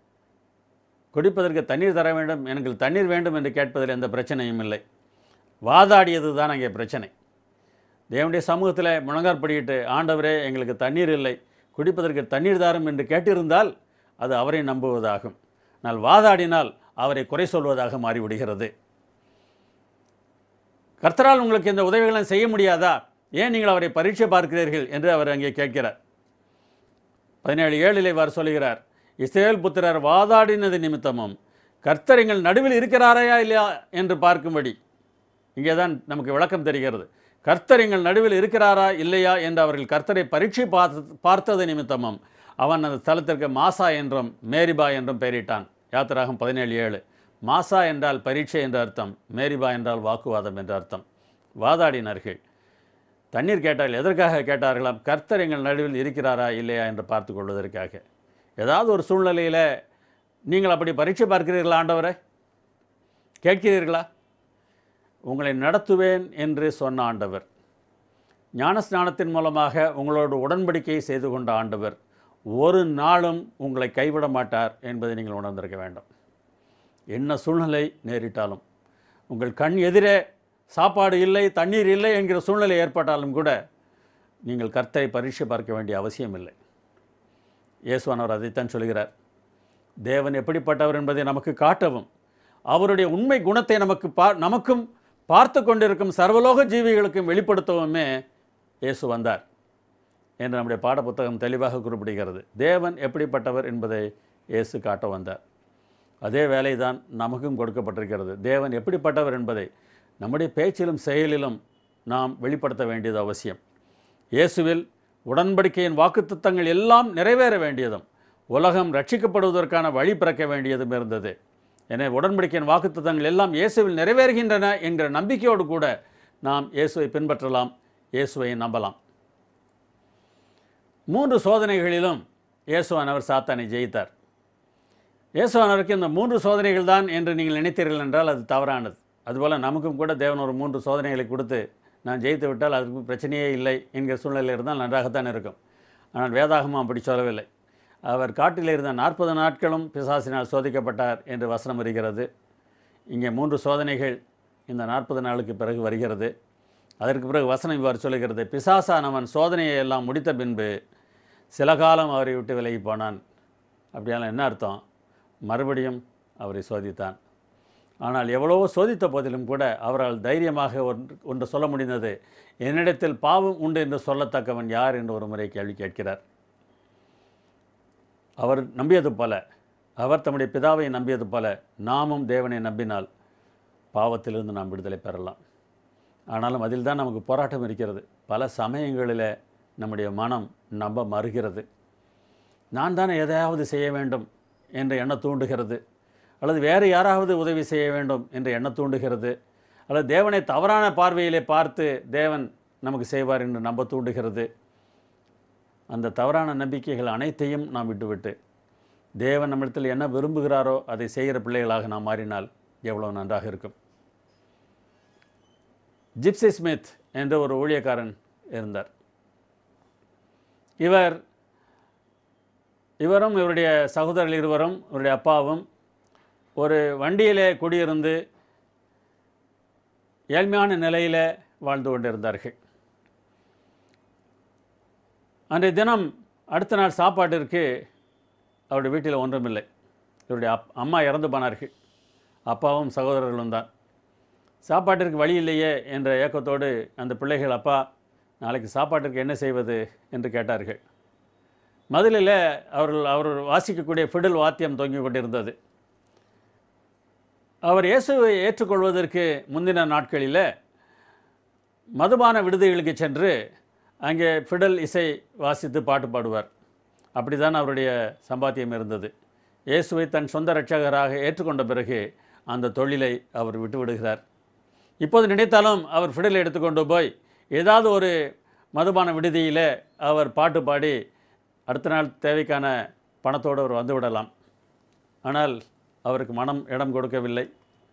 குடிப்பதற்கு தண்ணீர் தர வேண்டும், எனக்கு தண்ணீர் வேண்டும் என்று கேட்பதில் எந்த பிரச்சனையும் இல்லை. வாதாடியது தான் அங்கே பிரச்சனை. தேவனுடைய சமூகத்தில் முழங்காற்படியிட்டு, ஆண்டவரே எங்களுக்கு தண்ணீர் இல்லை, குடிப்பதற்கு தண்ணீர் தாரும் என்று கேட்டிருந்தால் அது அவரை நம்புவதாகும். ஆனால் வாதாடினால் அவரை குறை சொல்வதாக மாறிவிடுகிறது. கர்த்தரால் உங்களுக்கு இந்த உதவிகளை செய்ய முடியாதா, ஏன் நீங்கள் அவரை பரீட்சை பார்க்கிறீர்கள் என்று அவர் அங்கே கேட்கிறார். பதினேழு ஏழிலே இவர் சொல்கிறார், இஸ்ரவேல் புத்திரர் வாதாடினது நிமித்தமும் கர்த்தர் எங்கள் நடுவில் இருக்கிறாரையா இல்லையா என்று பார்க்கும்படி. இங்கே தான் நமக்கு விளக்கம் தெரிகிறது. கர்த்தர் எங்கள் நடுவில் இருக்கிறாரா இல்லையா என்று அவர்கள் கர்த்தரை பரீட்சை பார்த்து பார்த்தது நிமித்தமும் அவன் அந்த ஸ்தலத்திற்கு மாசா என்றும் மேரிபா என்றும் பெயரிட்டான். யாத்திராகம் பதினேழு ஏழு. மாசா என்றால் பரீட்சை என்ற அர்த்தம், மேரிபா என்றால் வாக்குவாதம் என்ற அர்த்தம். வாதாடினார்கள். தண்ணீர் கேட்டால் எதற்காக கேட்டார்களாம்? கர்த்தர் எங்கள் நடுவில் இருக்கிறாரா இல்லையா என்று பார்த்து கொள்வதற்காக. ஏதாவது ஒரு சூழ்நிலையில் நீங்கள் அப்படி பரீட்சை பார்க்கிறீர்களா? ஆண்டவரை கேட்கிறீர்களா? உங்களை நடத்துவேன் என்று சொன்ன ஆண்டவர், ஞானஸ்நானத்தின் மூலமாக உங்களோட உடன்படிக்கையை செய்து கொண்ட ஆண்டவர் ஒரு நாளும் உங்களை கைவிட மாட்டார் என்பதை நீங்கள் உணர்ந்திருக்க வேண்டும். என்ன சூழ்நிலை நேரிட்டாலும், உங்கள் கண் எதிரே சாப்பாடு இல்லை, தண்ணீர் இல்லை என்கிற சூழ்நிலை ஏற்பட்டாலும் கூட நீங்கள் கர்த்தரை பரீட்சை பார்க்க வேண்டிய அவசியம் இல்லை. இயேசுவானவர் அதைத்தான் சொல்கிறார். தேவன் எப்படிப்பட்டவர் என்பதை நமக்கு காட்டவும், அவருடைய உண்மை குணத்தை நமக்கு பா நமக்கும் பார்த்து கொண்டிருக்கும் சர்வலோக ஜீவிகளுக்கும் வெளிப்படுத்தவுமே இயேசு வந்தார் என்று நம்முடைய பாடப்புத்தகம் தெளிவாக குறிப்பிடுகிறது. தேவன் எப்படிப்பட்டவர் என்பதை இயேசு காட்ட வந்தார். அதே வேலை தான் நமக்கும் கொடுக்கப்பட்டிருக்கிறது. தேவன் எப்படிப்பட்டவர் என்பதை நம்முடைய பேச்சிலும் செயலிலும் நாம் வெளிப்படுத்த வேண்டியது அவசியம். இயேசுவில் உடன்படிக்கையின் வாக்குத்தத்தங்கள் எல்லாம் நிறைவேற வேண்டியதும் உலகம் ரட்சிக்கப்படுவதற்கான வழி பிறக்க வேண்டியதும் இருந்தது. எனவே உடன்படிக்கையின் வாக்குத்தத்தங்கள் எல்லாம் இயேசுவில் நிறைவேறுகின்றன என்கிற நம்பிக்கையோடு கூட நாம் இயேசுவை பின்பற்றலாம், இயேசுவை நம்பலாம். மூன்று சோதனைகளிலும் இயேசுவானவர் சாத்தானை ஜெயித்தார். இயேசுவானவருக்கு இந்த மூன்று சோதனைகள் தான் என்று நீங்கள் நினைத்தீர்கள் என்றால் அது தவறானது. அதுபோல் நமக்கும் கூட தேவன் ஒரு மூன்று சோதனைகளை கொடுத்து நான் ஜெயித்து விட்டால் அதுக்கு பிரச்சனையே இல்லை என்கிற சூழ்நிலையில் இருந்தால் நன்றாகத்தான் இருக்கும். ஆனால் வேதாகமும் அப்படி சொல்லவில்லை. அவர் காட்டில் இருந்த நாற்பது நாட்களும் பிசாசினால் சோதிக்கப்பட்டார் என்று வசனம் வருகிறது. இங்கே மூன்று சோதனைகள் இந்த நாற்பது நாளுக்கு பிறகு வருகிறது. அதற்கு பிறகு வசனம் இவ்வாறு சொல்லுகிறது, பிசாசானவன் சோதனையை எல்லாம் முடித்த பின்பு சில காலம் அவரை விட்டு விலகி போனான். அப்படியாலும் என்ன அர்த்தம்? மறுபடியும் அவரை சோதித்தான். ஆனால் எவ்வளவோ சோதித்த போதிலும் கூட அவரால் தைரியமாக ஒன்று ஒன்று சொல்ல முடிந்தது, என்னிடத்தில் பாவம் உண்டு என்று சொல்லத்தக்கவன் யார் என்று ஒரு முறை கேள்வி கேட்கிறார். அவர் நம்பியது போல, அவர் தம்முடைய பிதாவை நம்பியது போல நாமும் தேவனை நம்பினால் பாவத்திலிருந்து நாம் விடுதலை பெறலாம். ஆனாலும் அதில் தான் நமக்கு போராட்டம் இருக்கிறது. பல சமயங்களில் நம்முடைய மனம் நம்ப மறுகிறது. நான் தானே எதையாவது செய்ய வேண்டும் என்ற எண்ணம் தூண்டுகிறது, அல்லது வேறு யாராவது உதவி செய்ய வேண்டும் என்ற எண்ணம் தூண்டுகிறது, அல்லது தேவனை தவறான பார்வையிலே பார்த்து தேவன் நமக்கு செய்வார் என்று நம்ப தூண்டுகிறது. அந்த தவறான நம்பிக்கைகள் அனைத்தையும் நாம் விட்டுவிட்டு தேவன் நம்மிடத்தில் என்ன விரும்புகிறாரோ அதை செய்கிற பிள்ளைகளாக நாம் மாறினால் எவ்வளவு நன்றாக இருக்கும். ஜிப்சி ஸ்மித் என்ற ஒரு ஊழியக்காரன் இருந்தார். இவர் இவரும் இவருடைய சகோதரர்கள் இருவரும் இவருடைய அப்பாவும் ஒரு வண்டியிலே குடியிருந்து ஏழ்மையான நிலையில் வாழ்ந்து கொண்டிருந்தார்கள். அன்றைய தினம் அடுத்த நாள் சாப்பாட்டிற்கு அவருடைய வீட்டில் ஒன்றுமில்லை. இவருடைய அப் அம்மா இறந்து போனார்கள். அப்பாவும் சகோதரர்களும் தான். சாப்பாட்டிற்கு வழி இல்லையே என்ற ஏக்கத்தோடு அந்த பிள்ளைகள், அப்பா நாளைக்கு சாப்பாட்டிற்கு என்ன செய்வது என்று கேட்டார்கள். மதிலில் அவர்கள் அவர் வாசிக்கக்கூடிய ஃபிடில் வாத்தியம் தொங்கிக் கொண்டிருந்தது. அவர் இயேசுவை ஏற்றுக்கொள்வதற்கு முந்தின நாட்களில் மதுபான விடுதிகளுக்கு சென்று அங்கே ஃபிடல் இசை வாசித்து பாட்டு பாடுவார். அப்படி தான் அவருடைய சம்பாத்தியம் இருந்தது. இயேசுவை தன் சொந்த இரட்சகராக ஏற்றுக்கொண்ட பிறகு அந்த தொழிலை அவர் விட்டுவிடுகிறார். இப்போது நினைத்தாலும் அவர் ஃபிடலை எடுத்துக்கொண்டு போய் ஏதாவது ஒரு மதுபான விடுதியில் அவர் பாட்டு பாடி அடுத்த நாள் தேவைக்கான பணத்தோடு அவர் வந்து விடலாம். ஆனால் அவருக்கு மனம் இடம் கொடுக்கவில்லை.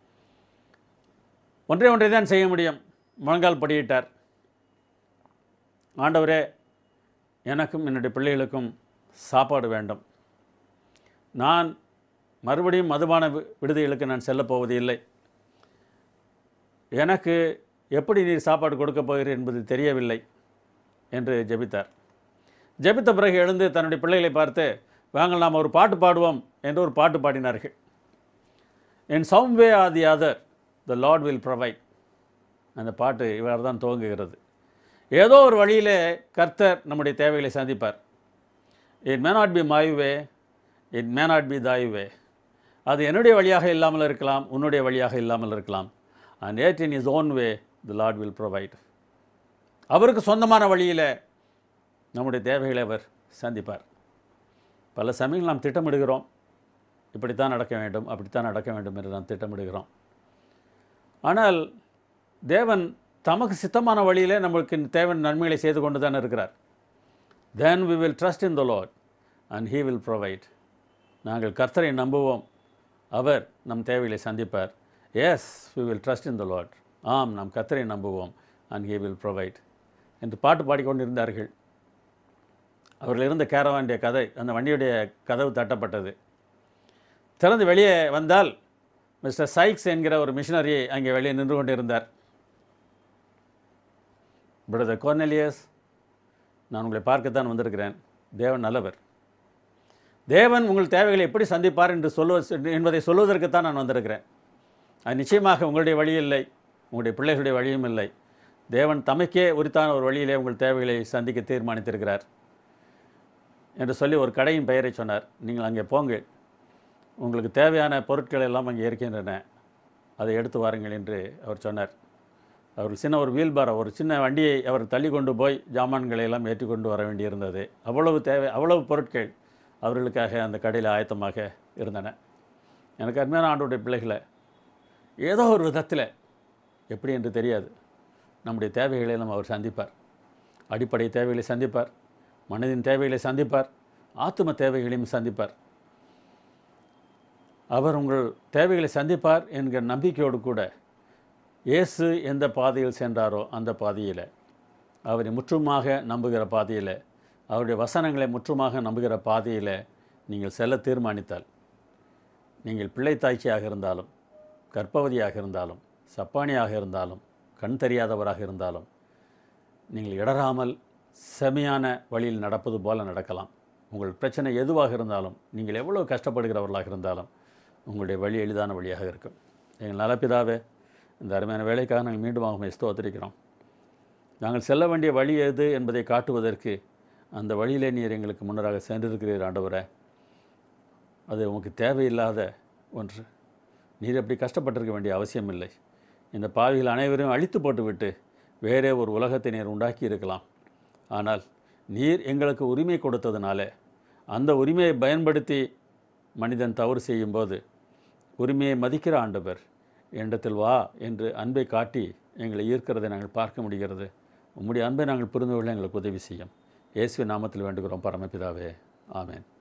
ஒன்றே ஒன்றை தான் செய்ய முடியும். முழங்கால் படியிட்டார். ஆண்டவரே, எனக்கும் என்னுடைய பிள்ளைகளுக்கும் சாப்பாடு வேண்டும். நான் மறுபடியும் மதுபான விடுதிகளுக்கு நான் செல்லப்போவது இல்லை. எனக்கு எப்படி நீர் சாப்பாடு கொடுக்கப் போகிறீர் என்பது தெரியவில்லை என்று ஜெபித்தார். ஜெபித்த பிறகு எழுந்து தன்னுடைய பிள்ளைகளை பார்த்து, வாங்கள் நாம் ஒரு பாட்டு பாடுவோம் என்று ஒரு பாட்டு பாடினார்கள். In some way or the other, the Lord will provide. அந்த பாட்டு இவ்வாறு தான் துவங்குகிறது. ஏதோ ஒரு வழியிலே கர்த்தர் நம்முடைய தேவைகளை சந்திப்பார். It may not be my way, it may not be thy way. அது என்னுடைய வழியாக இல்லாமல் இருக்கலாம், உன்னுடைய வழியாக இல்லாமல் இருக்கலாம். And yet in his own way, the Lord will provide. அவருக்கு சொந்தமான வழியில் நம்முடைய தேவைகளை அவர் சந்திப்பார். பல சமயங்கள் நாம் திட்டமிடுகிறோம், இப்படித்தான் நடக்க வேண்டும், அப்படித்தான் நடக்க வேண்டும் என்று நாம் திட்டமிடுகிறோம். ஆனால் தேவன் தமக்கு சித்தமான வழியிலே நம்மளுக்கு தேவன் நன்மைகளை செய்து கொண்டு தான் இருக்கிறார். Then we will trust in the Lord and he will provide. நாங்கள் கர்த்தரை நம்புவோம், அவர் நம் தேவைகளை சந்திப்பார். Yes, we will trust in the Lord. ஆம், நாம் கர்த்தரை நம்புவோம் and he will provide என்று பாட்டு பாடிக்கொண்டிருந்தார்கள். அவர்கள் இருந்த கேரவானுடைய கதை, அந்த வண்டியுடைய கதவு தட்டப்பட்டது. திறந்து வெளியே வந்தால் மிஸ்டர் சைக்ஸ் என்கிற ஒரு மிஷனரி அங்கே வெளியே நின்று கொண்டிருந்தார். பிரதர் கோர்னெலியஸ், நான் உங்களை பார்க்கத்தான் வந்திருக்கிறேன். தேவன் நல்லவர். தேவன் உங்கள் தேவைகளை எப்படி சந்திப்பார் என்று சொல்லுவ என்பதை சொல்வதற்குத்தான் நான் வந்திருக்கிறேன். அது நிச்சயமாக உங்களுடைய வழி இல்லை, உங்களுடைய பிள்ளைகளுடைய வழியும் இல்லை. தேவன் தமக்கே உரித்தான ஒரு வழியிலே உங்கள் தேவைகளை சந்திக்க தீர்மானித்திருக்கிறார் என்று சொல்லி ஒரு கடையின் பெயரை சொன்னார். நீங்கள் அங்கே போங்கள், உங்களுக்கு தேவையான பொருட்கள் எல்லாம் அங்கே இருக்கின்றன, அதை எடுத்து வாருங்கள் என்று அவர் சொன்னார். அவர் சின்ன ஒரு வீல்பாரை, ஒரு சின்ன வண்டியை அவர் தள்ளி கொண்டு போய் ஜாமான்களை எல்லாம் ஏற்றி கொண்டு வர வேண்டியிருந்தது. அவ்வளவு தேவை, அவ்வளவு பொருட்கள் அவர்களுக்காக அந்த கடையில் ஆயத்தமாக இருந்தன. எனக்கு அருமையான ஆண்டவருடைய பிள்ளைகளை, ஏதோ ஒரு விதத்தில், எப்படி என்று தெரியாது, நம்முடைய தேவைகளை எல்லாம் அவர் சந்திப்பார். அடிப்படை தேவைகளை சந்திப்பார், மனதின் தேவைகளை சந்திப்பார், ஆத்தும தேவைகளையும் சந்திப்பார். அவர் உங்கள் தேவைகளை சந்திப்பார் என்கிற நம்பிக்கையோடு கூட இயேசு எந்த பாதையில் சென்றாரோ அந்த பாதையில், அவரை முற்றுமாக நம்புகிற பாதையில், அவருடைய வசனங்களை முற்றுமாக நம்புகிற பாதையில் நீங்கள் செல்ல தீர்மானித்தால், நீங்கள் பிள்ளை தாய்ச்சியாக இருந்தாலும், கர்ப்பவதியாக இருந்தாலும், சப்பானியாக இருந்தாலும், கண் தெரியாதவராக இருந்தாலும், நீங்கள் இடராமல் செமையான வழியில் நடப்பது போல நடக்கலாம். உங்கள் பிரச்சனை எதுவாக இருந்தாலும், நீங்கள் எவ்வளோ கஷ்டப்படுகிறவர்களாக இருந்தாலும், உங்களுடைய வழி எளிதான வழியாக இருக்கும். எங்கள் நலப்பிதாவே, இந்த அருமையான வேலைக்காக நாங்கள் மீண்டும் ஆகுமே ஸ்தோத்திரிக்கிறோம். நாங்கள் செல்ல வேண்டிய வழி எது என்பதை காட்டுவதற்கு அந்த வழியிலே நீர் எங்களுக்கு முன்னராக சென்றிருக்கிறீர் ஆண்டவரே. அது உமக்கு தேவையில்லாத ஒன்று. நீர் அப்படி கஷ்டப்பட்டிருக்க வேண்டிய அவசியம் இல்லை. இந்த பாவிகள் அனைவரையும் அழித்து போட்டுவிட்டு வேறே ஒரு உலகத்தை நீர் உண்டாக்கி இருக்கலாம். ஆனால் நீர் எங்களுக்கு உரிமை கொடுத்ததுனால அந்த உரிமையை பயன்படுத்தி மனிதன் தவறு செய்யும்போது உரிமையை மதிக்கிற ஆண்டவர் என்னிடத்தில் வா என்று அன்பை காட்டி எங்களை ஈர்க்கிறதை நாங்கள் பார்க்க முடிகிறது. உம்முடைய அன்பை நாங்கள் புரிந்து கொள்ள எங்களுக்கு உதவி செய்யும். இயேசுவின் நாமத்தில் வேண்டுகிறோம் பரமபிதாவே. ஆமென்.